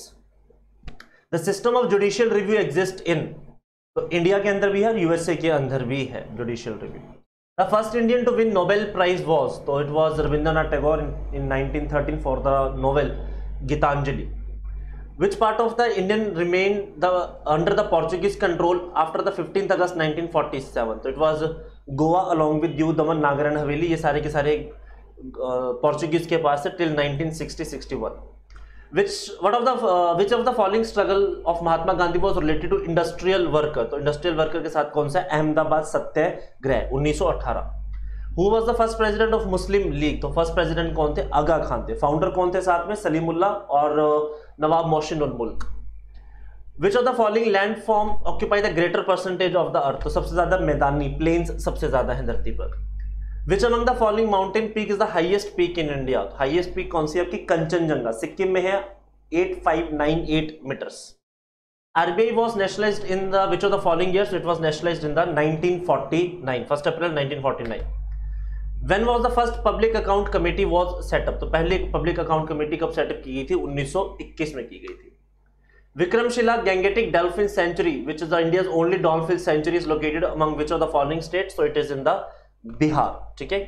The system of judicial review exist in. तो इंडिया के अंदर भी है, यूएसए के अंदर भी है judicial review. The first Indian to win Nobel Prize was, so it was Rabindranath Tagore in, in nineteen thirteen for the novel Gitanjali. Which part of the Indian remained the under the Portuguese control after the fifteenth August nineteen forty-seven? So it was Goa along with Diu, Daman, Nagar and Haveli. ये सारे के सारे पोर्चुगीज के पास है till nineteen sixty sixty-one. Which what of the uh, which of the following struggle of Mahatma Gandhi was related to industrial worker? तो industrial worker के साथ कौन सा? अहमदाबाद सत्याग्रह उन्नीस सौ अठारह. Who was the first president of Muslim League? तो फर्स्ट प्रेसिडेंट कौन थे? आगा खान थे. फाउंडर कौन थे साथ में? सलीमुल्लाह और नवाब मोहसिन उल मुल्क. Which of the following landform occupy the greater percentage of the earth? तो सबसे ज्यादा मैदानी प्लेन्स सबसे ज्यादा है धरती पर. Which among the following mountain peak is the highest peak in India? Highest peak कौन सी? आपकी कंचनजंगा सिक्किम में है, eight five nine eight meters. R B I was nationalized in the which of the following years? It was nationalized in the nineteen forty-nine, first April nineteen forty-nine. When was the first public account committee was set up? तो पहले पब्लिक अकाउंट कमेटी कब सेटअप की गई थी? उन्नीस सौ इक्कीस में की गई थी. Vikramshila Gangetic Dolphin Sanctuary, which is the India's only dolphin sanctuary, is located among which of the following states? So it is in the Bihar. ठीक है.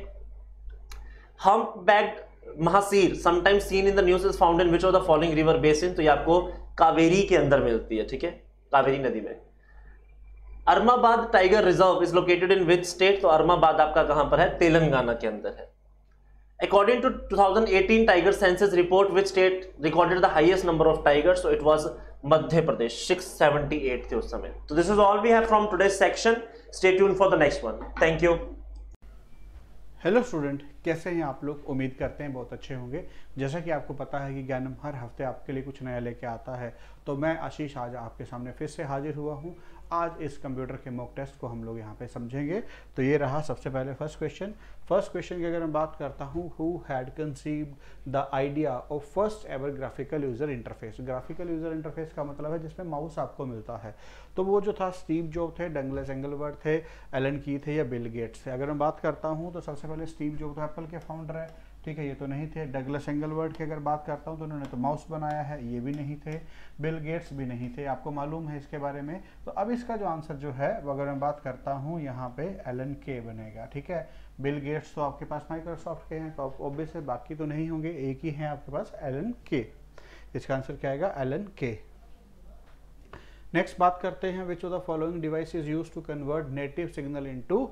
Humpbacked mahseer sometimes seen in the news is found in which of the following river basin? तो ये आपको कावेरी के अंदर मिलती है. ठीक है, कावेरी नदी में. Amrabad tiger reserve is located in which state? तो अरमाबाद आपका कहां पर है? तेलंगाना के अंदर है. According to twenty eighteen tiger census report which state recorded the highest number of tigers? So it was Madhya Pradesh, six seventy eight थे उस समय. तो this is all we have from today's section. Stay tuned for the next one. Thank you. Hello student, कैसे हैं आप लोग? उम्मीद करते हैं बहुत अच्छे होंगे. जैसा कि आपको पता है कि ज्ञानम हर हफ्ते आपके लिए कुछ नया लेके आता है, तो मैं आशीष आज आपके सामने फिर से हाजिर हुआ हूं. आज इस कंप्यूटर के मॉक टेस्ट को हम लोग यहाँ पे समझेंगे. तो ये रहा सबसे पहले फर्स्ट क्वेश्चन. फर्स्ट क्वेश्चन की अगर मैं बात करता हूँ, who had conceived the idea of first ever graphical user interface? Graphical user interface का मतलब है जिसमें माउस आपको मिलता है. तो वो जो था स्टीव जॉब थे, डगलस एंगलबर्ट थे, एलन की थे या बिल गेट्स थे? अगर मैं बात करता हूँ तो सबसे पहले स्टीव जॉब तो एप्पल के फाउंडर है, ठीक है, ये तो नहीं थे. डगलस एंगलबर्ट की अगर बात करता हूँ तो उन्होंने तो माउस बनाया है, ये भी नहीं थे. बिल गेट्स भी नहीं थे, आपको मालूम है इसके बारे में. तो अब इसका जो आंसर जो है वो अगर मैं बात करता हूँ यहाँ पे एलन के बनेगा. ठीक है, बिल गेट्स तो आपके पास माइक्रोसॉफ्ट के हैं, तो ऑब्वियस है बाकी तो नहीं होंगे, एक ही हैं आपके पास, एलन के. इसका आंसर क्या आएगा? एलन के. नेक्स्ट बात करते हैं, which of the following device is use to convert native signal into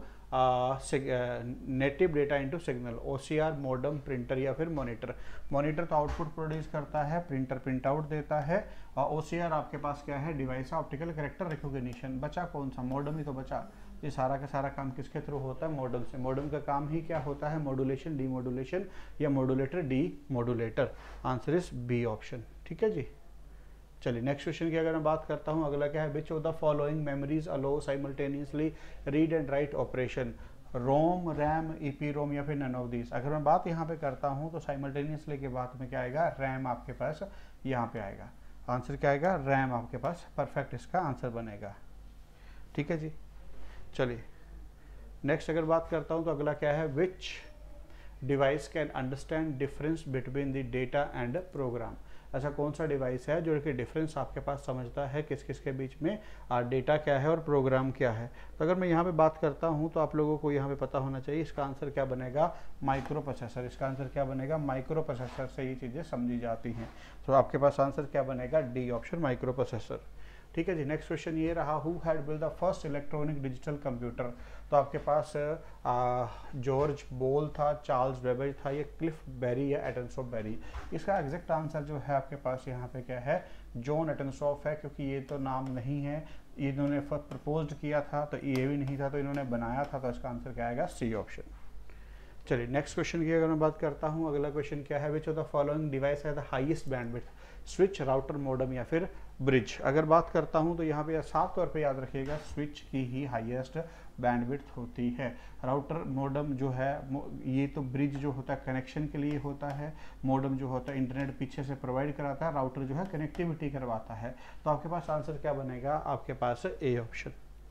native data into signal? OCR, modem, printer या फिर मॉनिटर? मॉनिटर तो आउटपुट प्रोड्यूस करता है, प्रिंटर प्रिंट आउट देता है, और ओसीआर आपके पास क्या है? Device optical character recognition. बचा कौन सा? मॉडम ही तो बचा. ये सारा का सारा काम किसके थ्रू होता है? मॉडम से. मॉडम का काम ही क्या होता है? मॉड्यूलेशन, डीमॉड्यूलेशन या modulator, demodulator. Answer is B option. ठीक है जी. चलिए नेक्स्ट क्वेश्चन की अगर मैं बात करता हूँ, अगला क्या है? Which of the following memories allow simultaneously read and write operation? ROM, RAM, EPROM या फिर नन ऑफ दीज। अगर मैं बात यहाँ पे करता हूँ तो साइमल्टेनियसली के बाद में क्या आएगा, रैम आपके पास यहाँ पे आएगा। आंसर क्या आएगा, रैम आपके पास परफेक्ट इसका आंसर बनेगा। ठीक है जी, चलिए नेक्स्ट अगर बात करता हूँ तो अगला क्या है, which device can understand difference between the data and program. ऐसा कौन सा डिवाइस है जो कि डिफरेंस आपके पास समझता है किस किस के बीच में डेटा क्या है और प्रोग्राम क्या है। तो अगर मैं यहाँ पे बात करता हूँ तो आप लोगों को यहाँ पे पता होना चाहिए इसका आंसर क्या बनेगा, माइक्रो प्रोसेसर। इसका आंसर क्या बनेगा, माइक्रो प्रोसेसर से ये चीज़ें समझी जाती हैं। तो आपके पास आंसर क्या बनेगा, डी ऑप्शन, माइक्रो प्रोसेसर। ठीक है जी, नेक्स्ट क्वेश्चन ये रहा, who had build the first electronic digital computer. तो आपके पास जॉर्ज बोल था, चार्ल्स वेबर था, ये क्लिफ बेरी या एटनसॉफ बेरी। इसका एग्जैक्ट आंसर जो है आपके पास यहाँ पे क्या है, जॉन एटनसॉफ है, क्योंकि ये तो नाम नहीं है, इन्होंने फर्स्ट प्रपोज किया था तो ये भी नहीं था, तो इन्होंने बनाया था, तो इसका आंसर क्या आएगा, सी ऑप्शन। चलिए नेक्स्ट क्वेश्चन की अगर मैं बात करता हूँ, अगला क्वेश्चन क्या है, which of the following device है the highest bandwidth, switch, router, modem या फिर ब्रिज। अगर बात करता हूँ तो यहाँ पे साफ तौर पे याद रखिएगा स्विच की ही हाईएस्ट बैंडविड्थ होती है। राउटर, मॉडेम जो है ये तो ब्रिज जो होता है कनेक्शन के लिए होता है, मॉडेम जो होता है इंटरनेट पीछे से प्रोवाइड कराता है, राउटर जो है कनेक्टिविटी करवाता है। तो आपके पास आंसर क्या बनेगा, आपके पास ए ऑप्शन।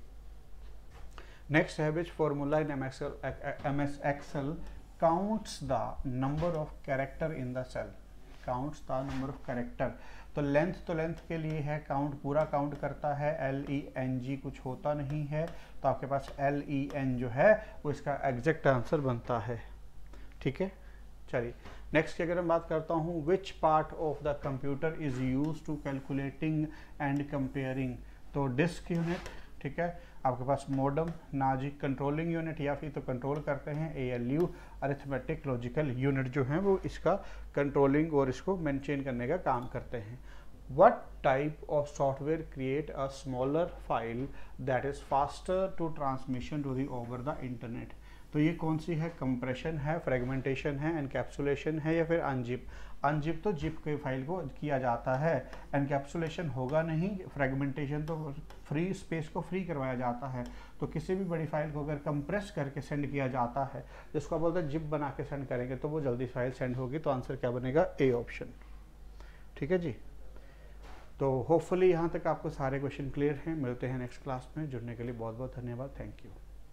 नेक्स्ट है, which formula in M S Excel counts the number of character in the cell, counts the number of character. तो लेंथ तो लेंथ के लिए है, काउंट पूरा काउंट करता है, एल ई एन जी कुछ होता नहीं है, तो आपके पास एल ई एन जो है वो इसका एग्जैक्ट आंसर बनता है। ठीक है, चलिए नेक्स्ट की अगर मैं बात करता हूँ, which part of the computer is use to calculating and comparing. तो डिस्क यूनिट, ठीक है, आपके पास मॉडेम, नाजिक कंट्रोलिंग यूनिट या फिर तो कंट्रोल करते हैं, A L U arithmetic logical unit जो है वो इसका कंट्रोलिंग और इसको मेंटेन करने का काम करते हैं। What type of software create a smaller file that is faster to transmission to the over the internet। तो ये कौन सी है, कंप्रेशन है, फ्रेगमेंटेशन है, एनकैप्सुलेशन है या फिर अनजिप। अनजिप तो जिप के फाइल को किया जाता है, एनकैप्सुलेशन होगा नहीं, फ्रेगमेंटेशन तो फ्री स्पेस को फ्री करवाया जाता है। तो किसी भी बड़ी फाइल को अगर कंप्रेस करके सेंड किया जाता है, जिसको बोलते हैं जिप बना के सेंड करेंगे, तो वो जल्दी फाइल सेंड होगी। तो आंसर क्या बनेगा, ए ऑप्शन। ठीक है जी, तो होपफुली यहाँ तक आपको सारे क्वेश्चन क्लियर हैं। मिलते हैं नेक्स्ट क्लास में, जुड़ने के लिए बहुत बहुत धन्यवाद, थैंक यू।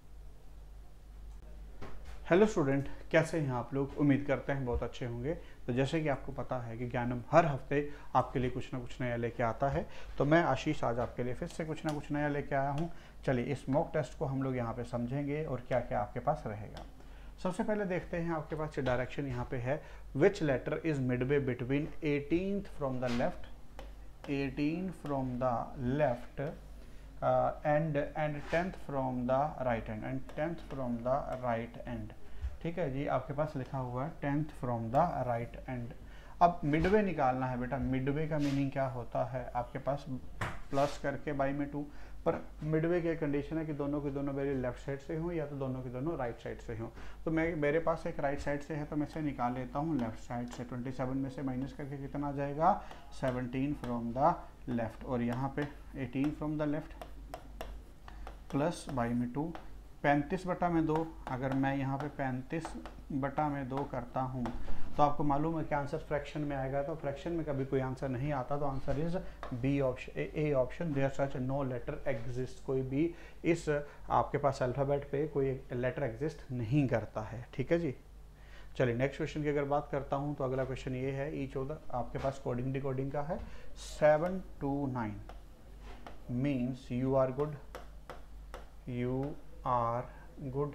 हेलो स्टूडेंट, कैसे हैं आप लोग, उम्मीद करते हैं बहुत अच्छे होंगे। तो जैसे कि आपको पता है कि ज्ञानम हर हफ्ते आपके लिए कुछ ना कुछ नया लेके आता है, तो मैं आशीष आज आपके लिए फिर से कुछ ना कुछ नया लेके आया हूँ। चलिए इस मॉक टेस्ट को हम लोग यहाँ पे समझेंगे और क्या क्या आपके पास रहेगा। सबसे पहले देखते हैं आपके पास जो डायरेक्शन यहाँ पे है, which letter is midway between eighteenth from the left, eighteen from the left end and tenth from the right end and tenth from the right end. ठीक है जी, आपके पास लिखा हुआ है tenth from the right end. अब मिडवे निकालना है बेटा, मिडवे का मीनिंग क्या होता है, आपके पास प्लस करके बाई में टू, पर मिडवे की कंडीशन है कि दोनों की दोनों मेरी लेफ्ट साइड से हो या तो दोनों की दोनों राइट साइड से हो। तो मैं मेरे पास एक राइट साइड से है तो मैं इसे निकाल लेता हूँ लेफ्ट साइड से। सत्ताईस में से माइनस करके कितना आ जाएगा, सत्रह फ्रॉम द लेफ्ट, और यहाँ पे अठारह from the left plus by में टू, पैंतीस बटा में दो। अगर मैं यहाँ पे पैंतीस बटा में दो करता हूँ तो आपको मालूम है कि आंसर फ्रैक्शन में आएगा, तो फ्रैक्शन में कभी कोई आंसर नहीं आता, तो answer is B option, A option. There such no letter exist, कोई भी इस आपके पास अल्फ़ाबेट पे कोई लेटर एग्जिस्ट नहीं करता है। ठीक है जी, चलिए नेक्स्ट क्वेश्चन की अगर बात करता हूँ तो अगला क्वेश्चन ये है, ईच ऑफ द आपके पास कोडिंग डिकोडिंग का है, seven two nine means you are good, you are good,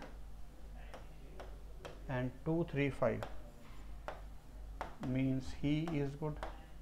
and two three five means he is good,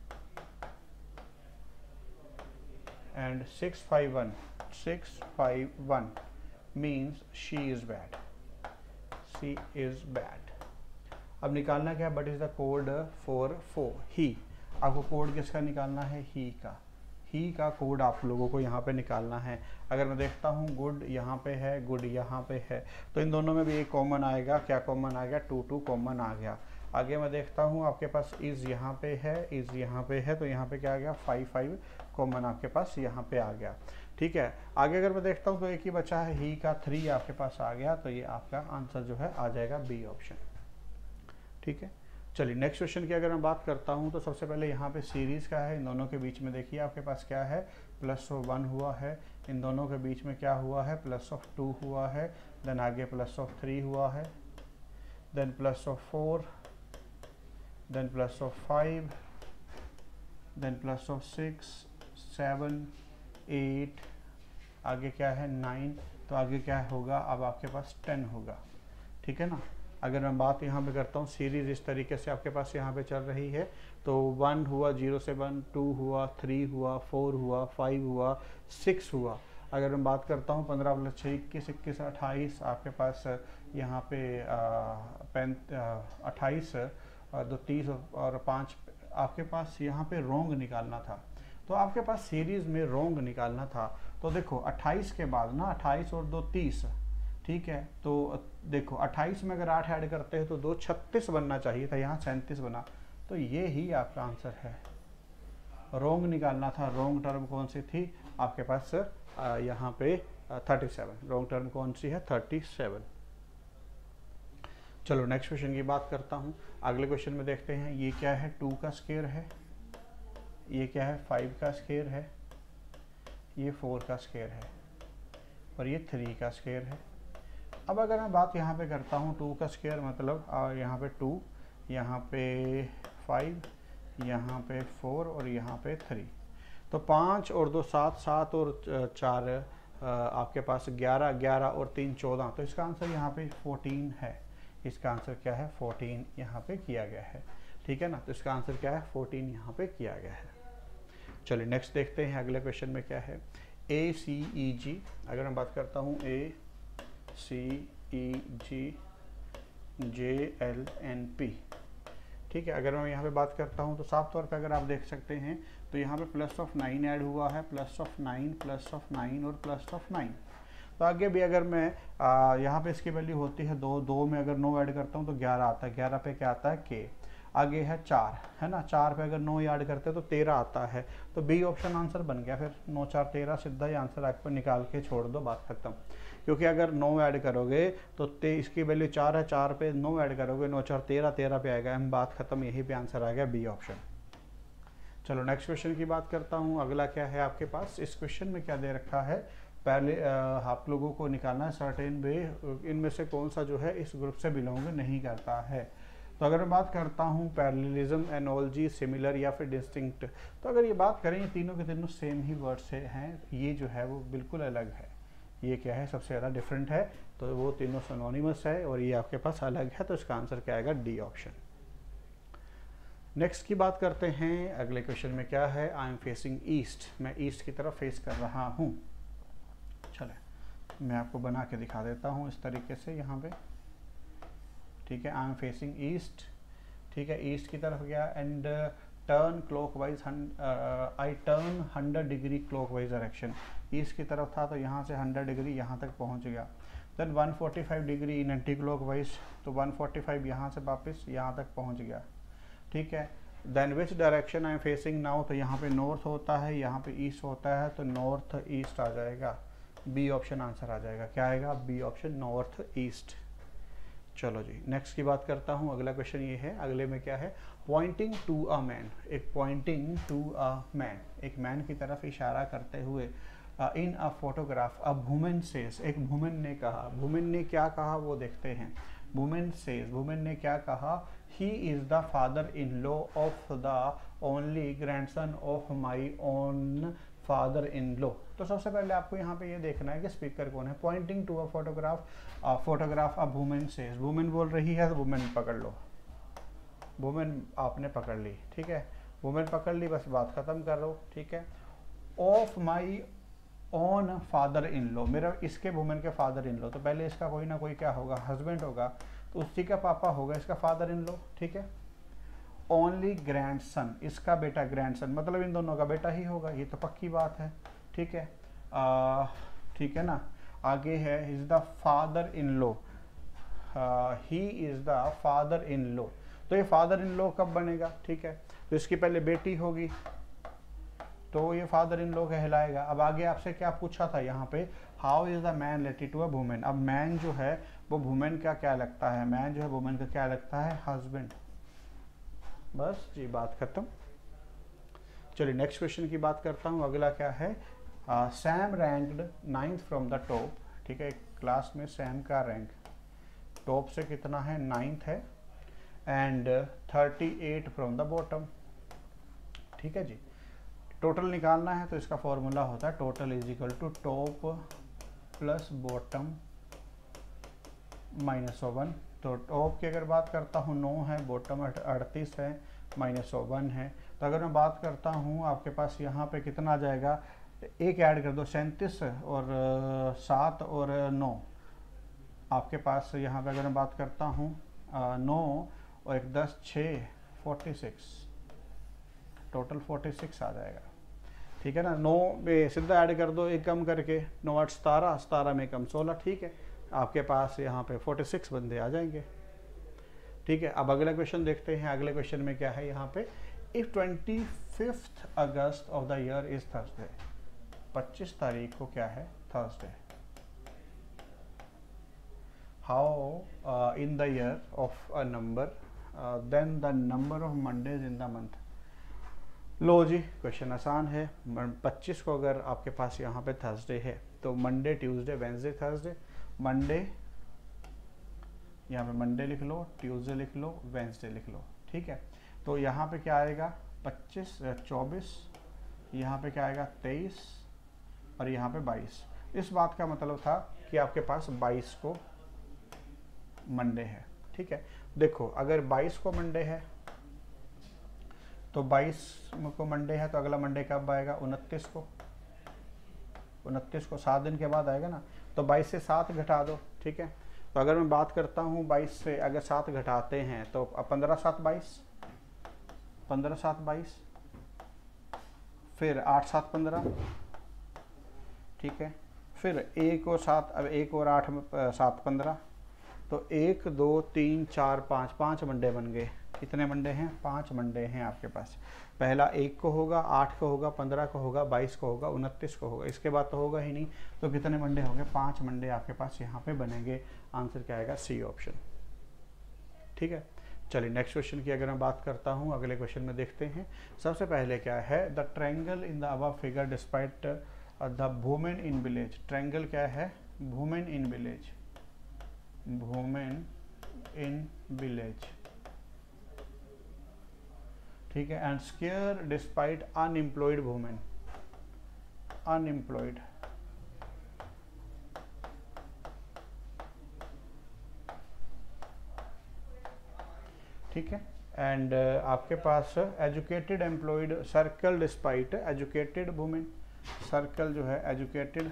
and six five one six five one means she is bad, she is bad। अब निकालना क्या है, but is the code for four ही। आपको कोड किसका निकालना है, ही का, ही का कोड आप लोगों को यहाँ पे निकालना है। अगर मैं देखता हूँ गुड यहाँ पे है, गुड यहाँ पे है, तो इन दोनों में भी एक कॉमन आएगा, क्या कॉमन आ गया, टू टू कॉमन आ गया। आगे मैं देखता हूँ आपके पास इज़ यहाँ पे है, इज़ यहाँ पे है, तो यहाँ पे क्या आ गया फाइव फाइव कॉमन आपके पास यहाँ पे आ गया। ठीक है, आगे अगर मैं देखता हूँ तो एक ही बचा है, ही का थ्री आपके पास आ गया, तो ये आपका आंसर जो है आ जाएगा बी ऑप्शन। ठीक है, चलिए नेक्स्ट क्वेश्चन की अगर मैं बात करता हूँ तो सबसे पहले यहाँ पे सीरीज़ का है, इन दोनों के बीच में देखिए आपके पास क्या है, प्लस ऑफ वन हुआ है, इन दोनों के बीच में क्या हुआ है, प्लस ऑफ टू हुआ है, देन आगे प्लस ऑफ थ्री हुआ है, then plus of four, then plus of five, then plus of six, seven, eight, आगे क्या है नाइन, तो आगे क्या होगा, अब आपके पास टेन होगा। ठीक है ना, अगर मैं बात यहाँ पे करता हूँ सीरीज इस तरीके से आपके पास यहाँ पे चल रही है, तो वन हुआ, जीरो से वन, टू हुआ, थ्री हुआ, फोर हुआ, फाइव हुआ, सिक्स हुआ। अगर मैं बात करता हूँ पंद्रह प्लस छः इक्कीस, इक्कीस अट्ठाईस, आपके पास यहाँ पे पैं अट्ठाईस, दो तीस और पाँच, आपके पास यहाँ पे रोंग निकालना था, तो आपके पास सीरीज़ में रोंग निकालना था। तो देखो अट्ठाईस के बाद ना, अट्ठाईस और दो तीस, ठीक है, तो देखो अट्ठाईस में अगर आठ ऐड करते हैं तो दो छत्तीस बनना चाहिए था, यहाँ सैंतीस बना, तो ये ही आपका आंसर है। रोंग निकालना था, रोंग टर्म कौन सी थी आपके पास यहाँ पे थर्टी सेवन, रोंग टर्म कौन सी है थर्टी सेवन। चलो नेक्स्ट क्वेश्चन की बात करता हूँ। अगले क्वेश्चन में देखते हैं, ये क्या है, टू का स्क्वायर है, ये क्या है, फाइव का स्क्वायर है, ये फोर का स्क्वायर है, और ये थ्री का स्क्वायर है। अब अगर मैं बात यहाँ पे करता हूँ, टू का स्क्वायर मतलब यहाँ पे टू, यहाँ पे फाइव, यहाँ पे फोर और यहाँ पे थ्री, तो पाँच और दो सात, सात और चार आपके पास ग्यारह, ग्यारह और तीन चौदह, तो इसका आंसर यहाँ पे फोर्टीन है। इसका आंसर क्या है, फोर्टीन यहाँ पे किया गया है। ठीक है ना, तो इसका आंसर क्या है, फोर्टीन यहाँ पे किया गया है। चलिए नेक्स्ट देखते हैं अगले क्वेश्चन में क्या है, ए सी ई जी। अगर मैं बात करता हूँ A C E G J L N P, ठीक है, अगर मैं यहाँ पे बात करता हूँ तो साफ तौर पे अगर आप देख सकते हैं तो यहाँ पे प्लस ऑफ नाइन ऐड हुआ है, plus of nine, plus of nine और प्लस ऑफ नाइन। तो आगे भी अगर मैं आ, यहाँ पे इसकी वैल्यू होती है दो, दो में अगर नौ ऐड करता हूँ तो ग्यारह आता है, ग्यारह पे क्या आता है के, आगे है चार, है ना, चार पे अगर नौ ऐड करते हैं तो तेरह आता है, तो बी ऑप्शन आंसर बन गया। फिर नौ चार तेरह, सीधा ही आंसर आपको निकाल के छोड़ दो, बात खत्म। क्योंकि अगर नौ ऐड करोगे तो ते इसकी वैल्यू चार है, चार पे नौ ऐड करोगे, नौ चार तेरह, तेरह पे आएगा, हम बात खत्म, यही पे आंसर आ गया बी ऑप्शन। चलो नेक्स्ट क्वेश्चन की बात करता हूँ। अगला क्या है आपके पास, इस क्वेश्चन में क्या दे रखा है, पहले आ, आप लोगों को निकालना है सर्टेन वे, इनमें से कौन सा जो है इस ग्रुप से बिलोंग नहीं करता है। तो अगर मैं बात करता हूँ पैरेललिज्म, एनोलॉजी, सिमिलर या फिर डिस्टिंक्ट, तो अगर ये बात करें ये तीनों के तीनों सेम ही वर्ड से हैं, ये जो है वो बिल्कुल अलग है। ये क्या है, सबसे ज़्यादा डिफरेंट है, तो वो तीनों सिनोनिमस है और ये आपके पास अलग है, तो इसका आंसर क्या आएगा, डी ऑप्शन। नेक्स्ट की बात करते हैं। अगले क्वेश्चन में क्या है, आई एम फेसिंग ईस्ट, मैं ईस्ट की तरफ फेस कर रहा हूँ। चले मैं आपको बना के दिखा देता हूँ इस तरीके से यहाँ पे, ठीक है, आई एम फेसिंग ईस्ट, ठीक है, ईस्ट की तरफ गया and turn clockwise, I turn hundred degree clockwise direction, east की तरफ था तो यहाँ से हंड्रेड डिग्री यहाँ तक पहुँच गया, then one forty five degree in anti clockwise, तो वन फोर्टी फाइव यहाँ से वापस यहाँ तक पहुँच गया, ठीक है। Then which direction I am facing now, तो यहाँ पे नॉर्थ होता है, यहाँ पे ईस्ट होता है, तो नॉर्थ ईस्ट आ जाएगा, बी ऑप्शन आंसर आ जाएगा। क्या आएगा, बी ऑप्शन, नॉर्थ ईस्ट। चलो जी नेक्स्ट की बात करता हूँ। अगला क्वेश्चन ये है, अगले में क्या है, पॉइंटिंग टू अ मैन, एक पॉइंटिंग टू अ मैन, एक मैन की तरफ इशारा करते हुए, in a photograph a women says, एक वुमेन ने कहा, वुमेन ने क्या कहा वो देखते हैं। वुमेन सेज, वुमेन ने क्या कहा, he is the father in law of the only grandson of my own father in law. तो सबसे पहले आपको यहाँ पे ये देखना है कि स्पीकर कौन है। Pointing to a photograph, photograph a women says, women बोल रही है तो वुमेन पकड़ लो, वुमेन आपने पकड़ ली, ठीक है, वुमेन पकड़ ली, बस बात खत्म कर लो, ठीक है। Of my own father in law, मेरा इसके वुमेन के फादर इन लॉ, तो पहले इसका कोई ना कोई क्या होगा, हस्बैंड होगा, तो उसी का पापा होगा इसका फादर इन लॉ, ठीक है। ओनली ग्रैंडसन, इसका बेटा ग्रैंडसन, मतलब इन दोनों का बेटा ही होगा, ये तो पक्की बात है, ठीक है, ठीक है ना। आगे है is the father in law, he is the father in law, तो ये फादर इन लॉ कब बनेगा, ठीक है, तो इसकी पहले बेटी होगी तो ये फादर इन लॉ कहलाएगा। अब आगे आपसे क्या पूछा था यहाँ पे, how is the man related to a women. अब मैन जो है वो वुमेन का क्या लगता है, मैन जो है वुमेन का क्या लगता है, हस्बैंड। बस जी, बात खत्म। चलिए नेक्स्ट क्वेश्चन की बात करता हूँ। अगला क्या है, Sam ranked ninth from the top, ठीक है, क्लास में सैम का रैंक टॉप से कितना है, नाइन्थ है, and thirty eight from the bottom, ठीक है जी। टोटल निकालना है तो इसका फॉर्मूला होता है total is equal to top plus bottom minus one. तो टॉप की अगर बात करता हूँ नौ है, बॉटम अड़तीस है, माइनस वन है। तो अगर मैं बात करता हूँ आपके पास यहाँ पे कितना आ जाएगा, एक ऐड कर दो, सैंतीस और सात और नौ, आपके पास यहाँ पे अगर मैं बात करता हूँ नौ और एक दस, छः, forty six, total forty six आ जाएगा, ठीक है ना। नौ में सीधा ऐड कर दो, एक कम करके, नौ आठ सतारह, सतारह में कम सोलह, ठीक है, आपके पास यहाँ पे फोर्टी सिक्स बंदे आ जाएंगे, ठीक है। अब अगला क्वेश्चन देखते हैं। अगले क्वेश्चन में क्या है यहाँ पे, if twenty fifth August of the year is Thursday, पच्चीस तारीख को क्या है, Thursday, how in the year of a number then the number of Mondays in the month. लो जी, क्वेश्चन आसान है। पच्चीस को अगर आपके पास यहाँ पे थर्सडे है तो Monday, Tuesday, Wednesday, Thursday, Monday, यहाँ पे मंडे लिख लो, ट्यूसडे लिख लो, वेंसडे लिख लो, ठीक है। तो यहाँ पे क्या आएगा, पच्चीस, चौबीस, यहाँ पे क्या आएगा, तेईस, और यहाँ पे बाईस। इस बात का मतलब था कि आपके पास बाईस को मंडे है, ठीक है। देखो अगर बाईस को मंडे है तो बाईस को मंडे है तो अगला मंडे कब आएगा, उनतीस को, उनतीस को सात दिन के बाद आएगा ना, तो बाईस से सात घटा दो, ठीक है। तो अगर मैं बात करता हूँ बाईस से अगर सात घटाते हैं तो पंद्रह सात बाईस, पंद्रह सात बाईस, फिर आठ सात पंद्रह, ठीक है, फिर एक और सात, अब एक और आठ सात पंद्रह, तो एक दो तीन चार पाँच, पाँच मंडे बन गए। कितने मंडे हैं, पाँच मंडे हैं आपके पास। पहला एक को होगा, आठ को होगा, पंद्रह को होगा, बाईस को होगा, उनतीस को होगा, इसके बाद तो होगा ही नहीं। तो कितने मंडे होंगे, पाँच मंडे आपके पास यहाँ पे बनेंगे। आंसर क्या आएगा, सी ऑप्शन, ठीक है। चलिए नेक्स्ट क्वेश्चन की अगर मैं बात करता हूँ, अगले क्वेश्चन में देखते हैं। सबसे पहले क्या है, the triangle in the above figure despite the women in village. Triangle क्या है, women in village, women in village, ठीक है, and square despite unemployed women, unemployed, ठीक है। एंड uh, आपके पास educated employed, circle despite educated women, circle जो है एजुकेटेड,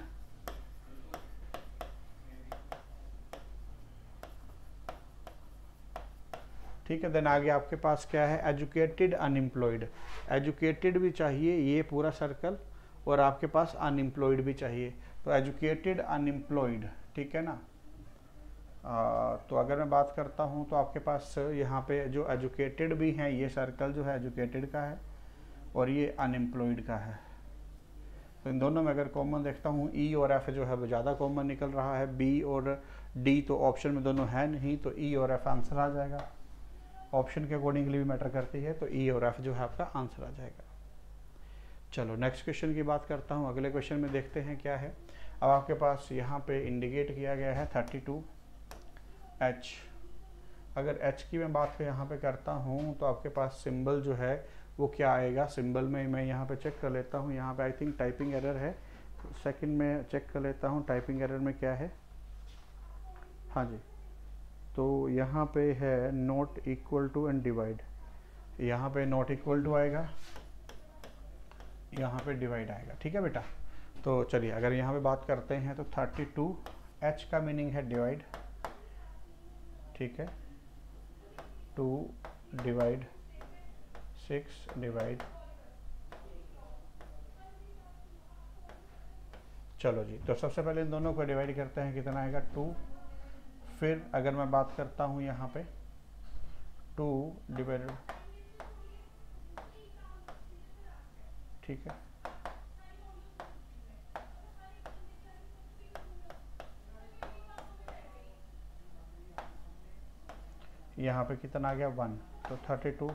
ठीक है। देन आगे आपके पास क्या है, एजुकेटेड अनएम्प्लॉयड, एजुकेटेड भी चाहिए ये पूरा सर्कल, और आपके पास अनएम्प्लॉयड भी चाहिए, तो एजुकेटेड अनएम्प्लॉयड, ठीक है ना। आ, तो अगर मैं बात करता हूँ तो आपके पास यहाँ पे जो एजुकेटेड भी हैं, ये सर्कल जो है एजुकेटेड का है और ये अनएम्प्लॉयड का है। तो इन दोनों में अगर कॉमन देखता हूँ, ई और एफ जो है वो ज़्यादा कॉमन निकल रहा है, बी और डी तो ऑप्शन में दोनों है नहीं, तो ई और एफ आंसर आ जाएगा। ऑप्शन के अकॉर्डिंगली भी मैटर करती है, तो ई और एफ जो है आपका आंसर आ जाएगा। चलो नेक्स्ट क्वेश्चन की बात करता हूँ। अगले क्वेश्चन में देखते हैं क्या है। अब आपके पास यहाँ पे इंडिकेट किया गया है थर्टी टू एच। अगर एच की मैं बात यहाँ पे करता हूँ तो आपके पास सिंबल जो है वो क्या आएगा, सिंबल में मैं यहाँ पे चेक कर लेता हूँ। यहाँ पे आई थिंक टाइपिंग एरर है, सेकंड में चेक कर लेता हूँ टाइपिंग एरर में क्या है। हाँ जी, तो यहाँ पे है not equal to and divide, यहाँ पे नॉट इक्वल टू आएगा, यहाँ पे डिवाइड आएगा, ठीक है बेटा। तो चलिए अगर यहाँ पे बात करते हैं तो थर्टी टू एच का मीनिंग है डिवाइड, ठीक है, टू डिवाइड सिक्स डिवाइड, चलो जी। तो सबसे पहले इन दोनों को डिवाइड करते हैं, कितना आएगा टू। फिर अगर मैं बात करता हूँ यहाँ पे टू डिवाइडेड, ठीक है, यहाँ पे कितना आ गया वन, तो thirty two,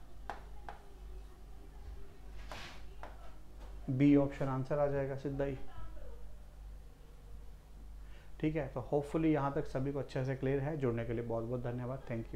B option answer आ जाएगा सीधा ही। ठीक है, तो होपफुली यहाँ तक सभी को अच्छे से क्लियर है। जुड़ने के लिए बहुत बहुत धन्यवाद, थैंक यू।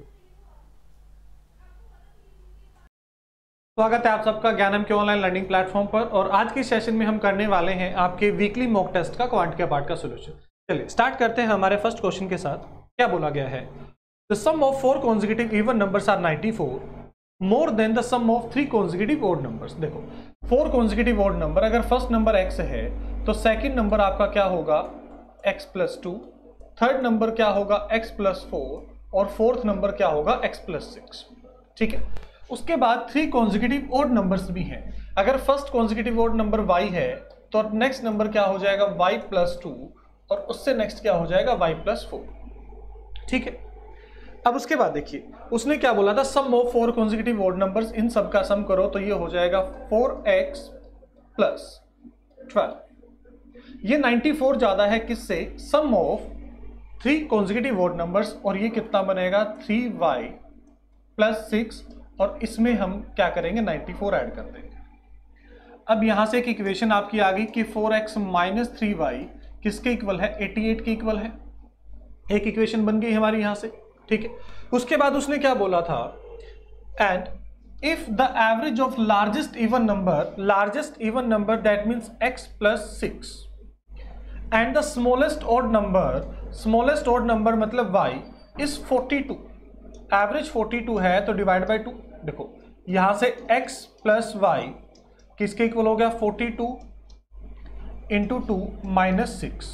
स्वागत है आप सबका ज्ञानम के ऑनलाइन लर्निंग प्लेटफॉर्म पर, और आज के सेशन में हम करने वाले हैं आपके वीकली मॉक टेस्ट का क्वांट के पार्ट का सोल्यूशन। चलिए स्टार्ट करते हैं हमारे फर्स्ट क्वेश्चन के साथ। क्या बोला गया है? The sum of four consecutive even numbers are ninety four more than the sum of three consecutive odd numbers. देखो, फोर कॉन्जिक्यूटिव ऑड नंबर, अगर फर्स्ट नंबर एक्स है तो सेकंड नंबर आपका क्या होगा X plus two, third number क्या होगा एक्स प्लस फोर, और फोर्थ नंबर क्या होगा एक्स प्लस सिक्स। ठीक है, उसके बाद थ्री कॉन्जिक्यूटिव ऑड नंबर्स भी हैं। अगर first consecutive odd number y है तो नेक्स्ट नंबर क्या हो जाएगा y प्लस टू, और उससे नेक्स्ट क्या हो जाएगा y प्लस फोर। ठीक है, अब उसके बाद देखिए उसने क्या बोला था, sum of four consecutive odd numbers, इन सब का सम करो तो ये हो जाएगा फोर एक्स प्लस ट्वेल्व। ये नाइंटी फोर ज्यादा है किससे? Sum of three consecutive odd numbers, और ये कितना बनेगा थ्री वाई प्लस सिक्स, और इसमें हम क्या करेंगे नाइंटी फोर ऐड कर देंगे। अब यहां से एक इक्वेशन आपकी आ गई कि four X minus three Y किसके इक्वल है? एटी एट के इक्वल है। एक इक्वेशन बन गई हमारी यहां से। ठीक है, उसके बाद उसने क्या बोला था, and if the average of largest even number, largest even number that means X plus six, and the smallest odd number, smallest odd number मतलब Y is forty two, average forty two है तो डिवाइड बाय टू। देखो यहां से x प्लस वाई किसके इक्वल हो गया? Forty two into two minus six,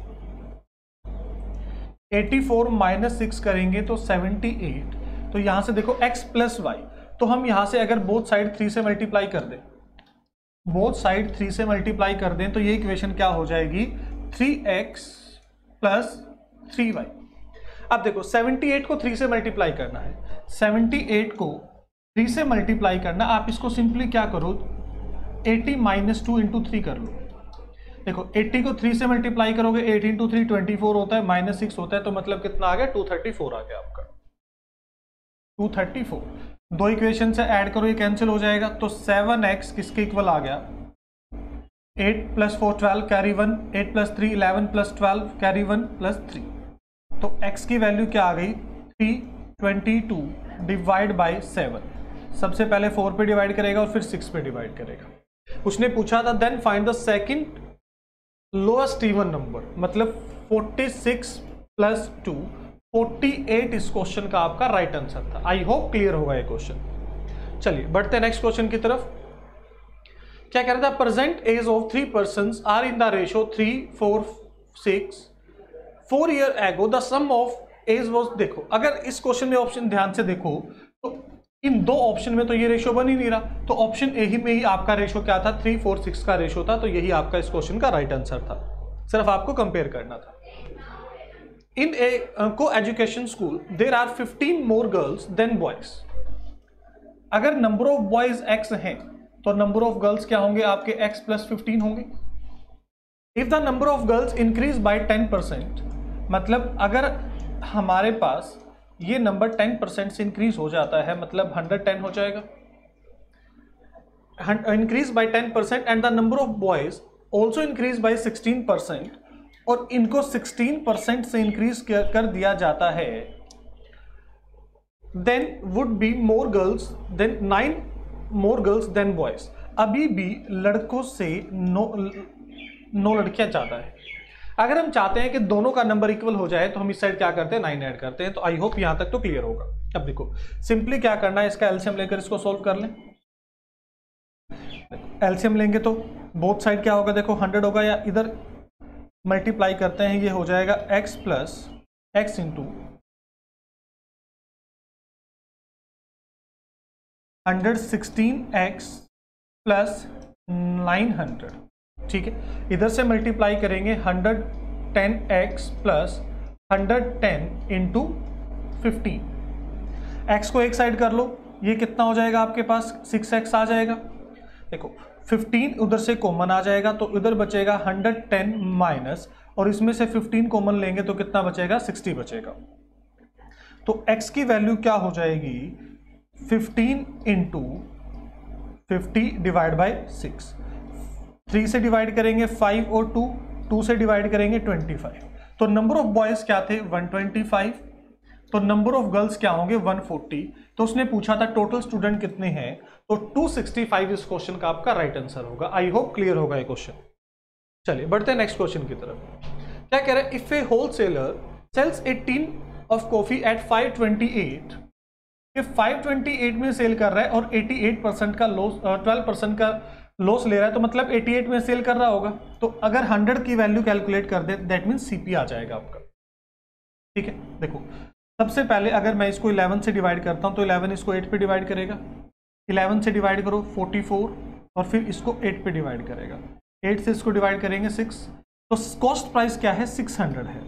eighty four minus six करेंगे तो सेवेंटी एट। तो यहां से देखो x प्लस वाई, तो हम यहां से अगर बोथ साइड थ्री से मल्टीप्लाई कर दें, बोथ साइड थ्री से मल्टीप्लाई कर दें तो ये इक्वेशन क्या हो जाएगी? Three X plus three Y. अब देखो सेवेंटी एट को थ्री से मल्टीप्लाई करना है, सेवेंटी एट को थ्री से मल्टीप्लाई करना, आप इसको सिंपली क्या करो eighty minus two into three कर लो। देखो एटी को थ्री से मल्टीप्लाई करोगे, eight into three twenty four होता है, माइनस सिक्स होता है, तो मतलब कितना आ गया? टू थर्टी फोर आ गया आपका, टू थर्टी फोर। दो इक्वेशन से ऐड करो, ये कैंसिल हो जाएगा, तो सेवन एक्स किसके इक्वल आ गया? Eight plus four twelve carry one, eight plus three eleven plus twelve carry one plus three. तो x की वैल्यू क्या आ गई? Three twenty two divide by seven. सबसे पहले फोर पे डिवाइड करेगा और फिर सिक्स पे डिवाइड करेगा। उसने पूछा था then find the second lowest even number, मतलब forty six plus two, forty eight इस क्वेश्चन का आपका राइट आंसर था। आई होप क्लियर होगा ये क्वेश्चन। चलिए बढ़ते हैं नेक्स्ट क्वेश्चन की तरफ। क्या कह रहा था? Present age of three persons are in the ratio three four six, four year ago the sum of age was. देखो अगर इस क्वेश्चन में ऑप्शन ध्यान से देखो तो इन दो ऑप्शन में तो ये रेशियो बन ही नहीं रहा, तो ऑप्शन ए ही में ही आपका रेशियो क्या था? थ्री फोर सिक्स का रेशियो था, तो यही आपका इस क्वेश्चन का राइट आंसर था। सिर्फ आपको कंपेयर करना था। In a co education school there are fifteen more girls than boys. अगर नंबर ऑफ बॉयज एक्स हैं तो नंबर ऑफ गर्ल्स क्या होंगे आपके? एक्स प्लस फिफ्टीन होंगे। If the number of girls increase by ten percent, मतलब अगर हमारे पास ये नंबर टेन परसेंट से इंक्रीज हो जाता है, मतलब हंड्रेड टेन हो जाएगा, increase by ten percent, and the number of boys also increase by sixteen percent, और इनको सिक्सटीन परसेंट से इंक्रीज कर दिया जाता है, then would be more girls than nine more girls than boys. अभी भी लड़कों से नो नो लड़कियां ज्यादा है। अगर हम चाहते हैं कि दोनों का नंबर इक्वल हो जाए तो हम इस साइड क्या करते हैं? नाइन ऐड करते हैं। तो आई होप यहां तक तो क्लियर होगा। अब देखो सिंपली क्या करना है, इसका एलसीएम लेकर इसको सोल्व कर लें। एलसीएम लेंगे तो बोथ साइड क्या होगा? देखो हंड्रेड होगा, या इधर मल्टीप्लाई करते हैं, ये हो जाएगा x plus x into hundred sixteen x plus nine hundred. ठीक है, इधर से मल्टीप्लाई करेंगे hundred ten x plus hundred ten into fifteen, x को एक साइड कर लो, ये कितना हो जाएगा आपके पास, सिक्स एक्स आ जाएगा। देखो फिफ्टीन उधर से कॉमन आ जाएगा तो इधर बचेगा हंड्रेड टेन माइनस, और इसमें से फिफ्टीन कॉमन लेंगे तो कितना बचेगा, सिक्सटी बचेगा। तो x की वैल्यू क्या हो जाएगी, fifteen into fifty divide by six. Three से डिवाइड करेंगे फाइव और टू, टू से डिवाइड करेंगे ट्वेंटी फाइव। तो नंबर ऑफ बॉयज क्या थे, वन ट्वेंटी फाइव। तो नंबर ऑफ गर्ल्स क्या होंगे, वन फोर्टी। तो उसने पूछा था टोटल स्टूडेंट कितने हैं, तो टू सिक्सटी फाइव इस क्वेश्चन का आपका राइट आंसर होगा। आई होप क्लियर होगा ये क्वेश्चन। चलिए बढ़ते हैं नेक्स्ट क्वेश्चन की तरफ। क्या कह रहा है, if a wholesaler sells eighteen of coffee at five twenty eight, ये फाइव ट्वेंटी एट में सेल कर रहा है और अठासी परसेंट का लॉस, ट्वेल्व परसेंट का लॉस ले रहा है, तो मतलब अठासी में सेल कर रहा होगा। तो अगर हंड्रेड की वैल्यू कैलकुलेट कर दे दैट मीन सीपी आ जाएगा आपका। ठीक है, देखो सबसे पहले अगर मैं इसको इलेवन से डिवाइड करता हूं तो इलेवन इसको एट पे डिवाइड करेगा, इलेवन से डिवाइड करो फोर्टी फोर, और फिर इसको एट पे डिवाइड करेगा, एट से इसको डिवाइड करेंगे सिक्स। तो कॉस्ट प्राइस क्या है, सिक्स हंड्रेड है।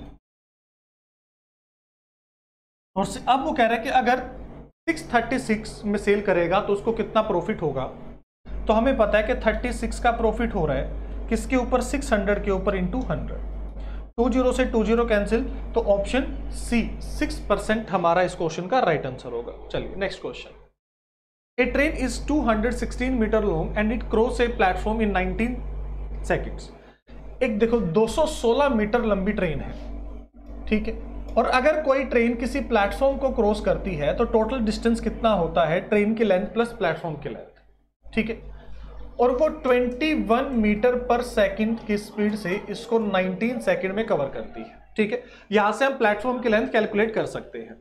और अब वो कह रहा है कि अगर सिक्स थर्टी सिक्स में सेल करेगा तो उसको कितना प्रॉफिट होगा। तो हमें पता है कि थर्टी सिक्स का प्रॉफिट हो रहा है किसके ऊपर, सिक्स हंड्रेड के ऊपर इंटू हंड्रेड। टू जीरो से टू जीरो कैंसिल, तो ऑप्शन सी सिक्स परसेंट हमारा इस क्वेश्चन का राइट आंसर होगा। चलिए next question. A train is two hundred sixteen metre long and it cross a platform in nineteen seconds. एक देखो दो सौ सोलह मीटर लंबी ट्रेन है, ठीक है, और अगर कोई ट्रेन किसी प्लेटफॉर्म को क्रॉस करती है तो टोटल डिस्टेंस कितना होता है, ट्रेन की लेंथ प्लस प्लेटफॉर्म की लेंथ, ठीक है, और वो इक्कीस मीटर पर सेकंड की स्पीड से इसको नाइनटीन सेकंड में कवर करती है। ठीक है, यहां से हम प्लेटफॉर्म की लेंथ कैलकुलेट कर सकते हैं।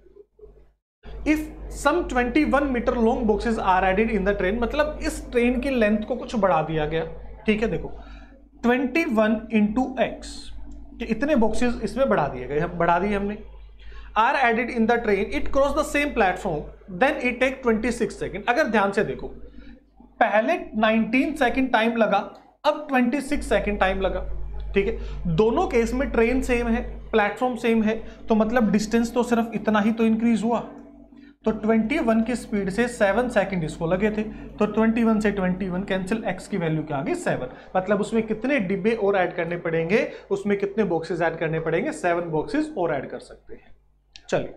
इफ सम इक्कीस metre long boxes are added in the train, मतलब इस ट्रेन की लेंथ को कुछ बढ़ा दिया गया। ठीक है, देखो इक्कीस इंटू एक्स, इतने बॉक्सेस इसमें बढ़ा दिए गए, हम बढ़ा दिए हमने। Are added in the train, it cross the same platform, then it take twenty six second. अगर ध्यान से देखो, पहले नाइनटीन सेकंड टाइम लगा, अब ट्वेंटी सिक्स सेकंड टाइम लगा। ठीक है, दोनों केस में ट्रेन सेम है, प्लेटफॉर्म सेम है, तो मतलब डिस्टेंस तो सिर्फ इतना ही तो इंक्रीज हुआ। तो इक्कीस की स्पीड से सेवन सेकंड इसको लगे थे, तो इक्कीस से इक्कीस कैंसिल, एक्स की वैल्यू क्या आ गई, सेवन। मतलब उसमें कितने डिब्बे और ऐड करने पड़ेंगे, उसमें कितने बॉक्सेस ऐड करने पड़ेंगे, सेवन बॉक्सेस और ऐड कर सकते हैं। चलिए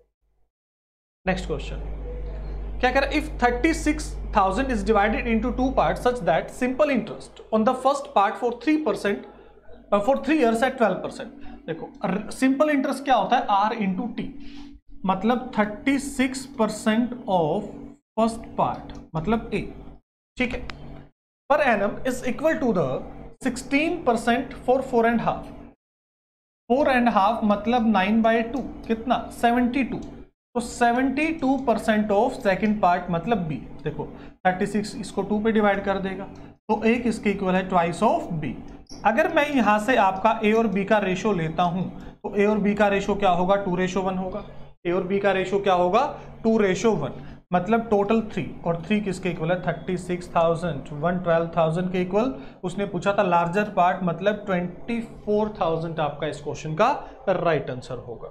नेक्स्ट क्वेश्चन। क्या कह रहा है, if thirty six thousand is divided into two part such that simple interest on the first part for three percent for three years at twelve percent. देखो सिंपल इंटरेस्ट क्या होता है, आर इंटू टी, मतलब thirty six percent of first part मतलब ए। ठीक है, per annum is equal to the sixteen percent for four and half. Four and half मतलब नाइन बाय टू, कितना, सेवेंटी टू। तो seventy two percent of second part मतलब बी। देखो थर्टी सिक्स इसको टू पे डिवाइड कर देगा, तो एक इसके इक्वल है ट्वाइस ऑफ बी। अगर मैं यहां से आपका ए और बी का रेशो लेता हूं तो ए और बी का रेशो क्या होगा, टू रेशो वन होगा। ए और बी का रेशो क्या होगा, टू रेशो वन, मतलब टोटल थ्री, और थ्री किसके इक्वल है, thirty six thousand, one twelve thousand के इक्वल। उसने पूछा था लार्जर पार्ट, मतलब ट्वेंटी फोर थाउजेंड आपका इस क्वेश्चन का राइट आंसर होगा।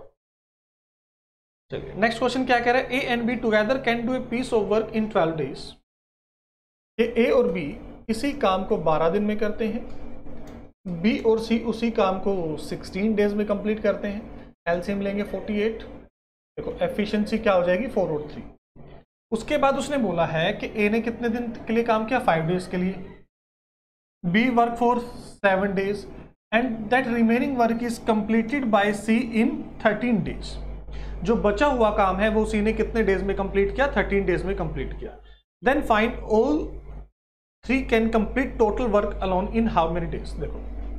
चलिए नेक्स्ट क्वेश्चन क्या कह रहा है, A and B together can do a piece of work in twelve days. ये ए और बी इसी काम को बारह दिन में करते हैं, बी और सी उसी काम को सिक्सटीन डेज में कंप्लीट करते हैं। एलसीएम लेंगे फोर्टी एट। देखो एफिशिएंसी क्या हो जाएगी, फोर और थ्री। उसके बाद उसने बोला है कि ए ने कितने दिन के लिए काम किया, फाइव डेज के लिए, B work for seven days and that remaining work is completed by C in thirteen days. जो बचा हुआ काम है वो सी ने कितने डेज में कंप्लीट किया, थर्टीन डेज में कंप्लीट किया। Then find all three can complete total work alone in how many days. देखो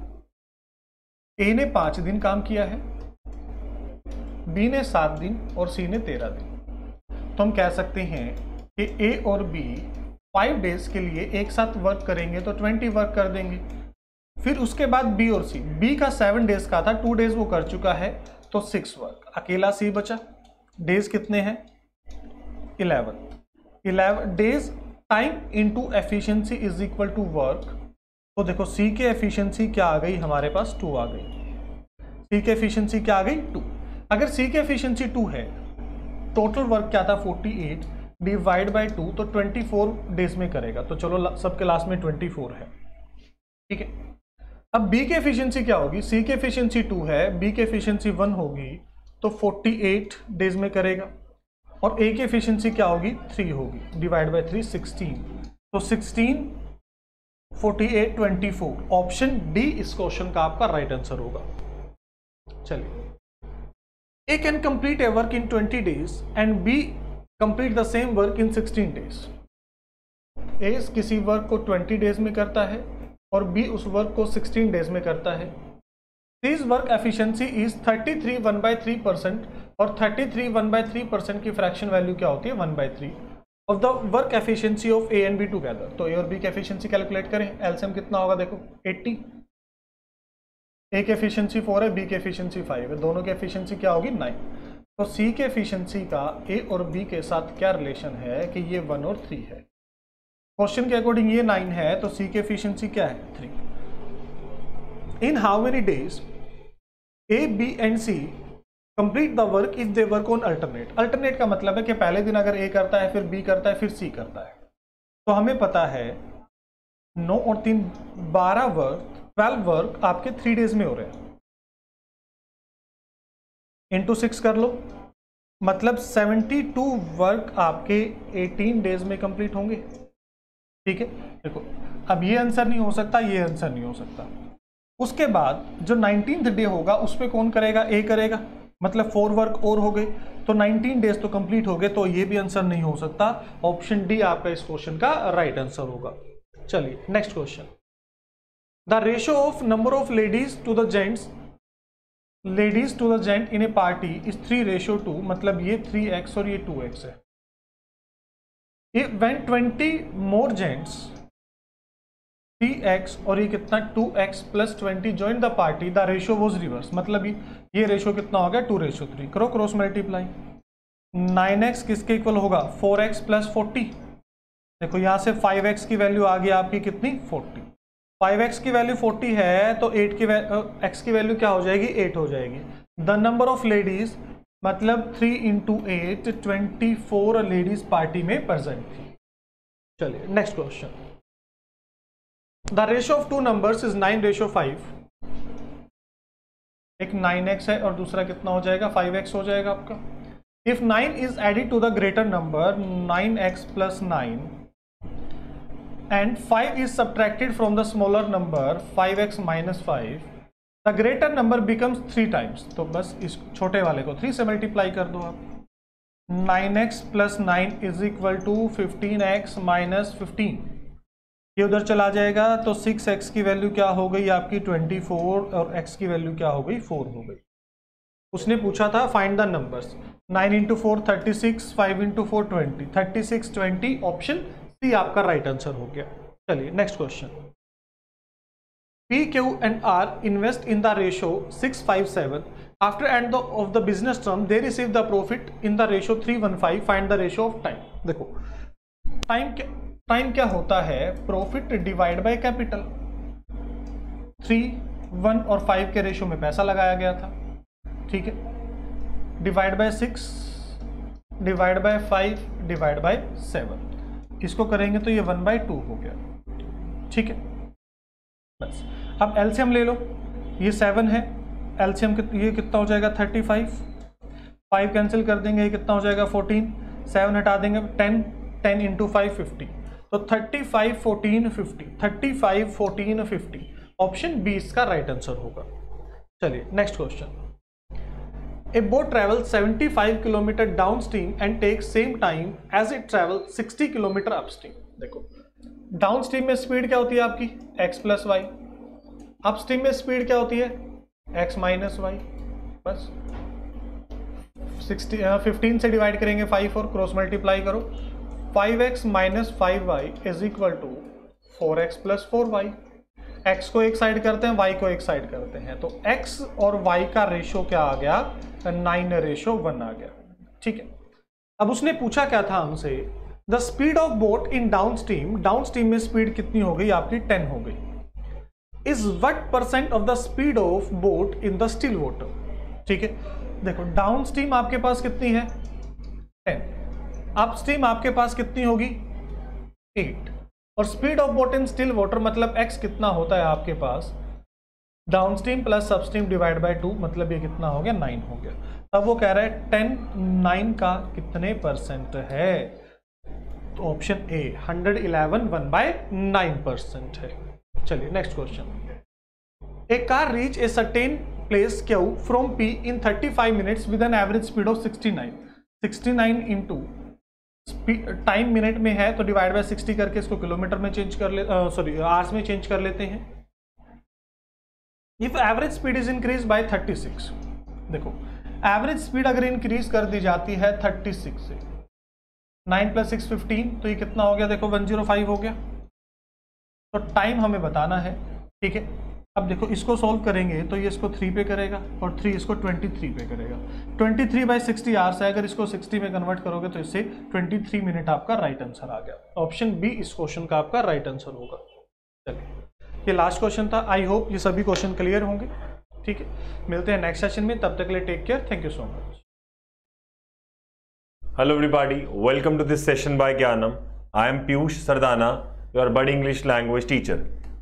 ए ने पांच दिन काम किया है, बी ने सात दिन और सी ने तेरह दिन। तो हम कह सकते हैं कि ए और बी फाइव डेज के लिए एक साथ वर्क करेंगे तो ट्वेंटी वर्क कर देंगे। फिर उसके बाद बी और सी, बी का सेवन डेज का था, टू डेज वो कर चुका है तो सिक्स वर्क। अकेला सी बचा, डेज कितने हैं, eleven. Eleven days time into efficiency is equal to work. तो देखो सी के एफिशिएंसी क्या आ गई, हमारे पास टू आ गई। सी के एफिशिएंसी क्या आ गई, टू। अगर सी की एफिशिएंसी टू है टोटल वर्क क्या था अड़तालीस डिवाइड बाय टू, तो चौबीस डेज में करेगा। तो चलो सबके लास्ट में चौबीस है, ठीक है। अब B की एफिशिएंसी क्या होगी, C की एफिशिएंसी टू है, B की एफिशिएंसी वन होगी, तो अड़तालीस डेज में करेगा। और A की एफिशिएंसी क्या होगी, थ्री होगी, डिवाइड बाय थ्री सोलह, तो सोलह अड़तालीस चौबीस, ऑप्शन डी इस क्वेश्चन का आपका राइट आंसर होगा। चलिए, A can complete a work in twenty days and B complete the same work in sixteen days. A किसी वर्क को ट्वेंटी डेज में करता है और B उस वर्क को सिक्सटीन डेज में करता है। This work efficiency is thirty three one by three percent, और thirty three one by three percent की फ्रैक्शन वैल्यू क्या होती है, one by three of the work efficiency of A and B together. तो ए और बी की एफिशिएंसी कैलकुलेट करें, एलसीएम कितना होगा, देखो अस्सी, ए की एफिशिएंसी फोर है, बी की एफिशिएंसी फाइव है, दोनों की एफिशिएंसी क्या होगी, नाइन। तो सी के एफिशिएंसी का ए और बी के साथ क्या रिलेशन है कि ये वन और थ्री है। क्वेश्चन के अकॉर्डिंग ये नाइन है, तो सी की एफिशिएंसी क्या है, three. In how many days A B and C complete the work if they work on alternate. Alternate का मतलब है कि पहले दिन अगर ए करता है, फिर बी करता है, फिर सी करता है। तो हमें पता है नौ और तीन बारह वर्क, ट्वेल्व वर्क आपके थ्री डेज में हो रहे हैं। इंटू सिक्स कर लो, मतलब सेवेंटी टू वर्क आपके एटीन डेज में कंप्लीट होंगे, ठीक है। देखो अब ये आंसर नहीं हो सकता, ये आंसर नहीं हो सकता। उसके बाद जो नाइनटीन्थ डे होगा उस पर कौन करेगा, ए करेगा, मतलब फोर वर्क और हो गए, तो नाइनटीन डेज तो कंप्लीट हो गए, तो ये भी आंसर नहीं हो सकता। ऑप्शन डी आपका इस क्वेश्चन का राइट आंसर होगा। चलिए next question, the ratio of number of ladies to the gents ladies to the gent in a party is three ratio two, मतलब ये थ्री एक्स और ये टू एक्स है। When twenty more gents three x और ये कितना two x plus twenty join the party, the ratio was reverse, मतलब ये रेशियो कितना हो गया, टू रेशियो थ्री। करो क्रॉस मल्टीप्लाई, नाइन एक्स किसके इक्वल होगा, फोर एक्स प्लस फोर्टी। देखो यहाँ से फाइव एक्स की वैल्यू आ गई आपकी कितनी, फोर्टी। फाइव एक्स की वैल्यू फोर्टी है, तो एट की एक्स की वैल्यू क्या हो जाएगी, एट हो जाएगी। द नंबर ऑफ लेडीज, मतलब three into eight, twenty four ladies party में प्रेजेंट थी। चलिए next question, the ratio of two numbers is nine ratio five. एक नाइन एक्स है और दूसरा कितना हो जाएगा, फाइव एक्स हो जाएगा आपका। If nine is added to the greater number nine x plus nine and five is subtracted from the smaller number five x minus five, the greater number becomes three times. तो बस इस छोटे वाले को थ्री से मल्टीप्लाई कर दो आप। Nine x plus nine is equal to fifteen x minus fifteen, ये उधर चला जाएगा, तो सिक्स एक्स की वैल्यू क्या हो गई आपकी ट्वेंटी फोर, और x की वैल्यू क्या हो गई, फोर हो गई। उसने पूछा था find the numbers, nine into four thirty six, five into four twenty, thirty six twenty, option C आपका राइट आंसर हो गया। चलिए next question, P, Q and R invest in the ratio six five seven. After end of the business term, they receive the profit in the ratio three one five. Find the ratio of time. देखो टाइम क्या टाइम क्या होता है, profit divide by capital. Three, one और फाइव के रेशियो में पैसा लगाया गया था, ठीक है, divide by six, divide by five, divide by seven. इसको करेंगे तो ये वन बाय टू हो गया, ठीक है। बस अब एलसीएम ले लो, ये सेवन है, एलसीएम ये कितना हो जाएगा थर्टी फाइव, फाइव कैंसिल कर देंगे, ये कितना हो जाएगा फोर्टीन, सेवन हटा देंगे ten, ten into five fifty, तो thirty five fourteen fifty, thirty five fourteen fifty, option B इसका राइट आंसर होगा। चलिए next question, a boat travel seventy five kilometre downstream and take same time as it travel sixty kilometre upstream. देखो डाउन स्ट्रीम में स्पीड क्या होती है आपकी x plus y, upstream में स्पीड क्या होती है x माइनस वाई। बस सिक्सटी फिफ्टीन से डिवाइड करेंगे फाइव और क्रॉस मल्टीप्लाई करो, five x minus five y is equal to four x plus four y. X को एक साइड करते हैं, वाई को एक साइड करते हैं, तो x और y का रेशियो क्या आ गया, नाइन रेशियो वन आ गया, ठीक है। अब उसने पूछा क्या था हमसे, the speed of boat in downstream, downstream में स्पीड कितनी हो गई आपकी टेन हो गई, is what percent of the speed of boat in the still water, ठीक है। देखो डाउन स्ट्रीम आपके पास कितनी है टेन। अपस्ट्रीम आपके पास कितनी होगी, एट। और speed of boat in still water मतलब x कितना होता है आपके पास, downstream plus upstream divide by two, मतलब ये कितना हो गया, नाइन हो गया। तब वो कह रहा है टेन नाइन का कितने परसेंट है, तो option A hundred eleven one by nine percent है। चलिए next question. A car reach a certain place Q from P in thirty five minutes with an average speed of sixty nine. Sixty nine into time minute में है तो डिवाइड बाय सिक्सटी करके इसको किलोमीटर में चेंज कर ले, सॉरी आवर्स में चेंज कर लेते हैं। If average speed is increase by thirty six, देखो एवरेज स्पीड अगर इंक्रीज कर दी जाती है थर्टी सिक्स से, नाइन प्लस सिक्स फिफ्टीन, तो ये कितना हो गया, देखो वन जीरो फाइव हो गया। तो टाइम हमें बताना है, ठीक है। अब देखो इसको सॉल्व करेंगे तो ये इसको थ्री पे करेगा और थ्री इसको ट्वेंटी थ्री पे करेगा। Twenty three by sixty hours है, अगर इसको सिक्सटी में कन्वर्ट करोगे तो इससे ट्वेंटी थ्री मिनट आपका राइट आंसर आ गया। ऑप्शन बी इस क्वेश्चन का आपका राइट आंसर होगा। चलिए ये लास्ट क्वेश्चन था, आई होप ये सभी क्वेश्चन क्लियर होंगे, ठीक है। मिलते हैं नेक्स्ट सेशन में, तब तक के लिए take care, thank you so much. Hello everybody, welcome to this session by Gyanam. I am Piyush Sardana, your bud English language teacher.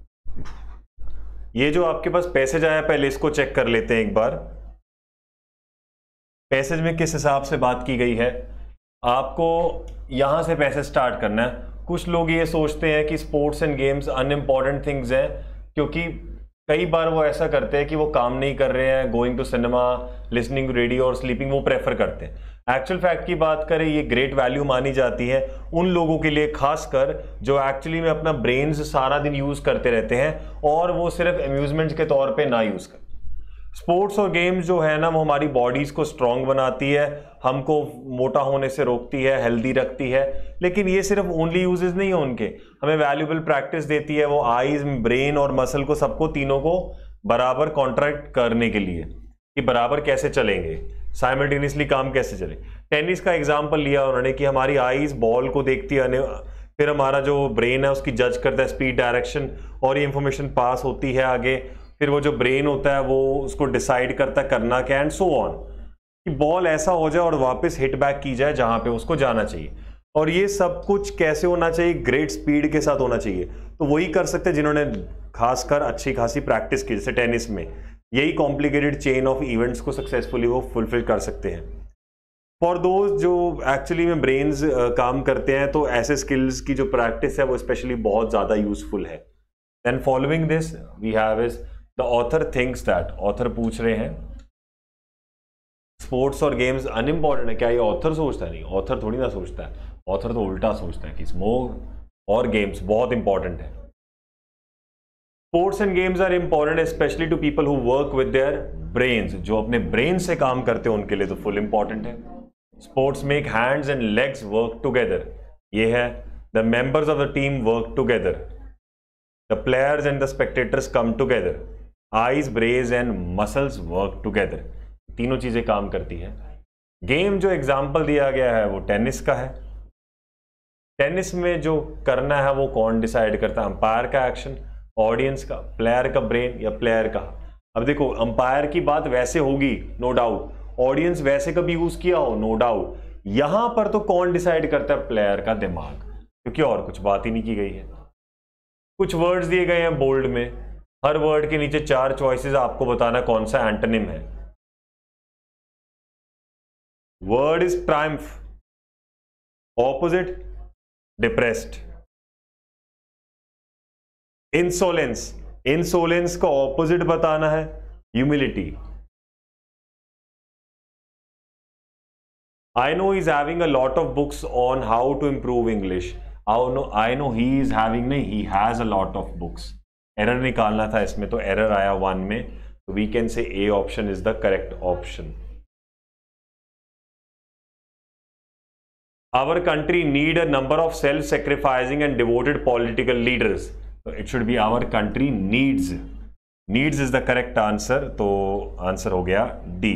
ये जो आपके पास पैसेज आया पहले इसको चेक कर लेते हैं एक बार। पैसेज में किस हिसाब से बात की गई है, आपको यहां से पैसेज स्टार्ट करना है। कुछ लोग ये सोचते हैं कि sports and games unimportant things हैं, क्योंकि कई बार वो ऐसा करते हैं कि वो काम नहीं कर रहे हैं, going to cinema, listening radio और स्लीपिंग वो प्रेफर करते हैं। एक्चुअल फैक्ट की बात करें, ये ग्रेट वैल्यू मानी जाती है उन लोगों के लिए, खासकर जो एक्चुअली में अपना ब्रेन्स सारा दिन यूज करते रहते हैं और वो सिर्फ अम्यूजमेंट के तौर पे ना यूज कर। स्पोर्ट्स और गेम्स जो है ना, वो हमारी बॉडीज को स्ट्रांग बनाती है, हमको मोटा होने से रोकती है, हेल्दी रखती है, लेकिन ये सिर्फ ओनली यूजेस नहीं है उनके, हमें वैल्यूबल प्रैक्टिस देती है वो आईज, ब्रेन और मसल को, सबको तीनों को बराबर कॉन्ट्रैक्ट करने के लिए कि बराबर कैसे चलेंगे, साइमल्टेनियसली काम कैसे चले। टेनिस का एग्जांपल लिया उन्होंने कि हमारी आईज बॉल को देखती है, फिर हमारा जो ब्रेन है उसकी जज करता है स्पीड, डायरेक्शन, और ये इंफॉर्मेशन पास होती है आगे, फिर वो जो ब्रेन होता है वो उसको डिसाइड करता है करना क्या, एंड सो ऑन, कि बॉल ऐसा हो जाए और वापस हिट बैक की जाए जहां पे उसको जाना चाहिए। और ये सब कुछ कैसे होना चाहिए, ग्रेट स्पीड के साथ होना चाहिए। तो वही कर सकते हैं जिन्होंने खासकर अच्छी खासी प्रैक्टिस की, जैसे टेनिस में यही कॉम्प्लिकेटेड चेन ऑफ इवेंट्स को सक्सेसफुली वो फुलफिल कर सकते हैं। फॉर दोज जो एक्चुअली में ब्रेन्स काम करते हैं, तो ऐसे स्किल्स की जो प्रैक्टिस है वो स्पेशली बहुत ज़्यादा यूजफुल है। Then following this we have is the author thinks that, author पूछ रहे हैं स्पोर्ट्स और गेम्स अनइम्पॉर्टेंट है क्या, ये ऑथर सोचता है? नहीं, ऑथर थोड़ी ना सोचता है, ऑथर तो उल्टा सोचता है कि स्पोर्ट्स और गेम्स बहुत इंपॉर्टेंट है। Sports and games are important specially to people who work with their brains, जो अपने ब्रेन से काम करते हैं उनके लिए तो फुल इंपॉर्टेंट है। Sports make hands and legs work together, ये है the members of the team work together, the players and the spectators come together, eyes, brains and muscles work together, तीनों चीजें काम करती है। गेम जो एग्जाम्पल दिया गया है वो टेनिस का है। टेनिस में जो करना है वो कौन डिसाइड करता है, अंपायर का एक्शन, ऑडियंस का, प्लेयर का ब्रेन या प्लेयर का। अब देखो अंपायर की बात वैसे होगी नो डाउट, ऑडियंस वैसे कभी यूज किया हो नो डाउट, यहां पर तो कौन डिसाइड करता है, प्लेयर का दिमाग, क्योंकि और कुछ बात ही नहीं की गई है। कुछ वर्ड्स दिए गए हैं बोल्ड में, हर वर्ड के नीचे चार चॉइसेस, आपको बताना कौन सा एंटोनिम है। Word is triumph, opposite depressed. Insolence, insolence का ऑपोजिट बताना है humility. I know he's having a lot of books on how to improve English. I know, I know he is having, नहीं, he has a lot of books. Error निकालना था इसमें, तो error आया one में, तो we can say A option is the correct option. Our country need a number of self-sacrificing and devoted political leaders. So it should be our country needs. Needs is the correct answer. तो आंसर हो गया D.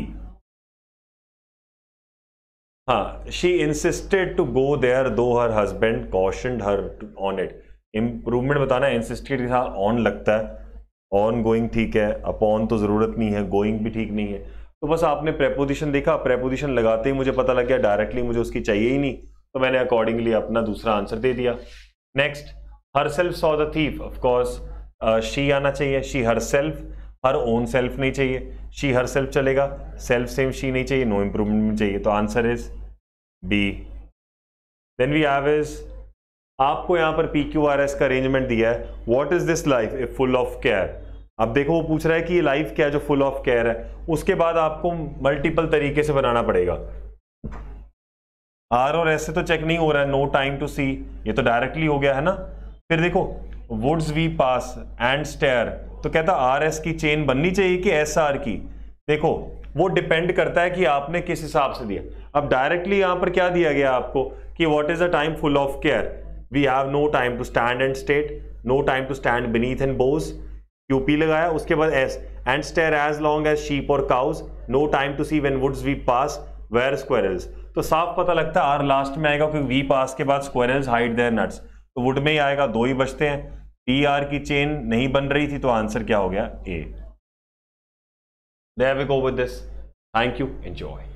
हाँ, she insisted to go there though her husband cautioned her on it. Improvement बताना है, insisted के साथ on लगता है, on going ठीक है, upon तो जरूरत नहीं है, going भी ठीक नहीं है, तो बस आपने प्रेपोजिशन देखा, प्रेपोजिशन लगाते ही मुझे पता लग गया डायरेक्टली मुझे उसकी चाहिए ही नहीं, तो मैंने अकॉर्डिंगली अपना दूसरा आंसर दे दिया। Next, herself saw the thief, of course she आना चाहिए, she herself, her own self नहीं चाहिए, शी हरसेल्फ चलेगा, सेल्फ सेम शी नहीं चाहिए, नो इंप्रूवमेंट चाहिए, तो answer is B. Then we have is, आपको यहां पर पी क्यू आर एस का अरेंजमेंट दिया है, what is this life a full of care. अब देखो वो पूछ रहा है कि ये लाइफ क्या है जो फुल ऑफ केयर है, उसके बाद आपको मल्टीपल तरीके से बनाना पड़ेगा। आर और एस से तो चेक नहीं हो रहा है, नो टाइम टू सी, ये तो डायरेक्टली हो गया है ना। फिर देखो woods we pass and stare, तो कहता आर एस की चेन बननी चाहिए कि एस आर की। देखो वो डिपेंड करता है कि आपने किस हिसाब से दिया। अब डायरेक्टली यहां पर क्या दिया गया आपको कि what is a time full of care, we have no time to stand and state, no time to stand beneath and boughs, Q P लगाया, उसके बाद S and stare as long as sheep और cows, no time to see when woods we pass where squirrels. तो साफ पता लगता है आर लास्ट में आएगा क्योंकि वी पास के बाद स्क्वेरल्स हाइड देयर नट्स, तो वुड में ही आएगा, दो ही बचते हैं। पी आर की चेन नहीं बन रही थी तो आंसर क्या हो गया, A. There we go with this, thank you, enjoy.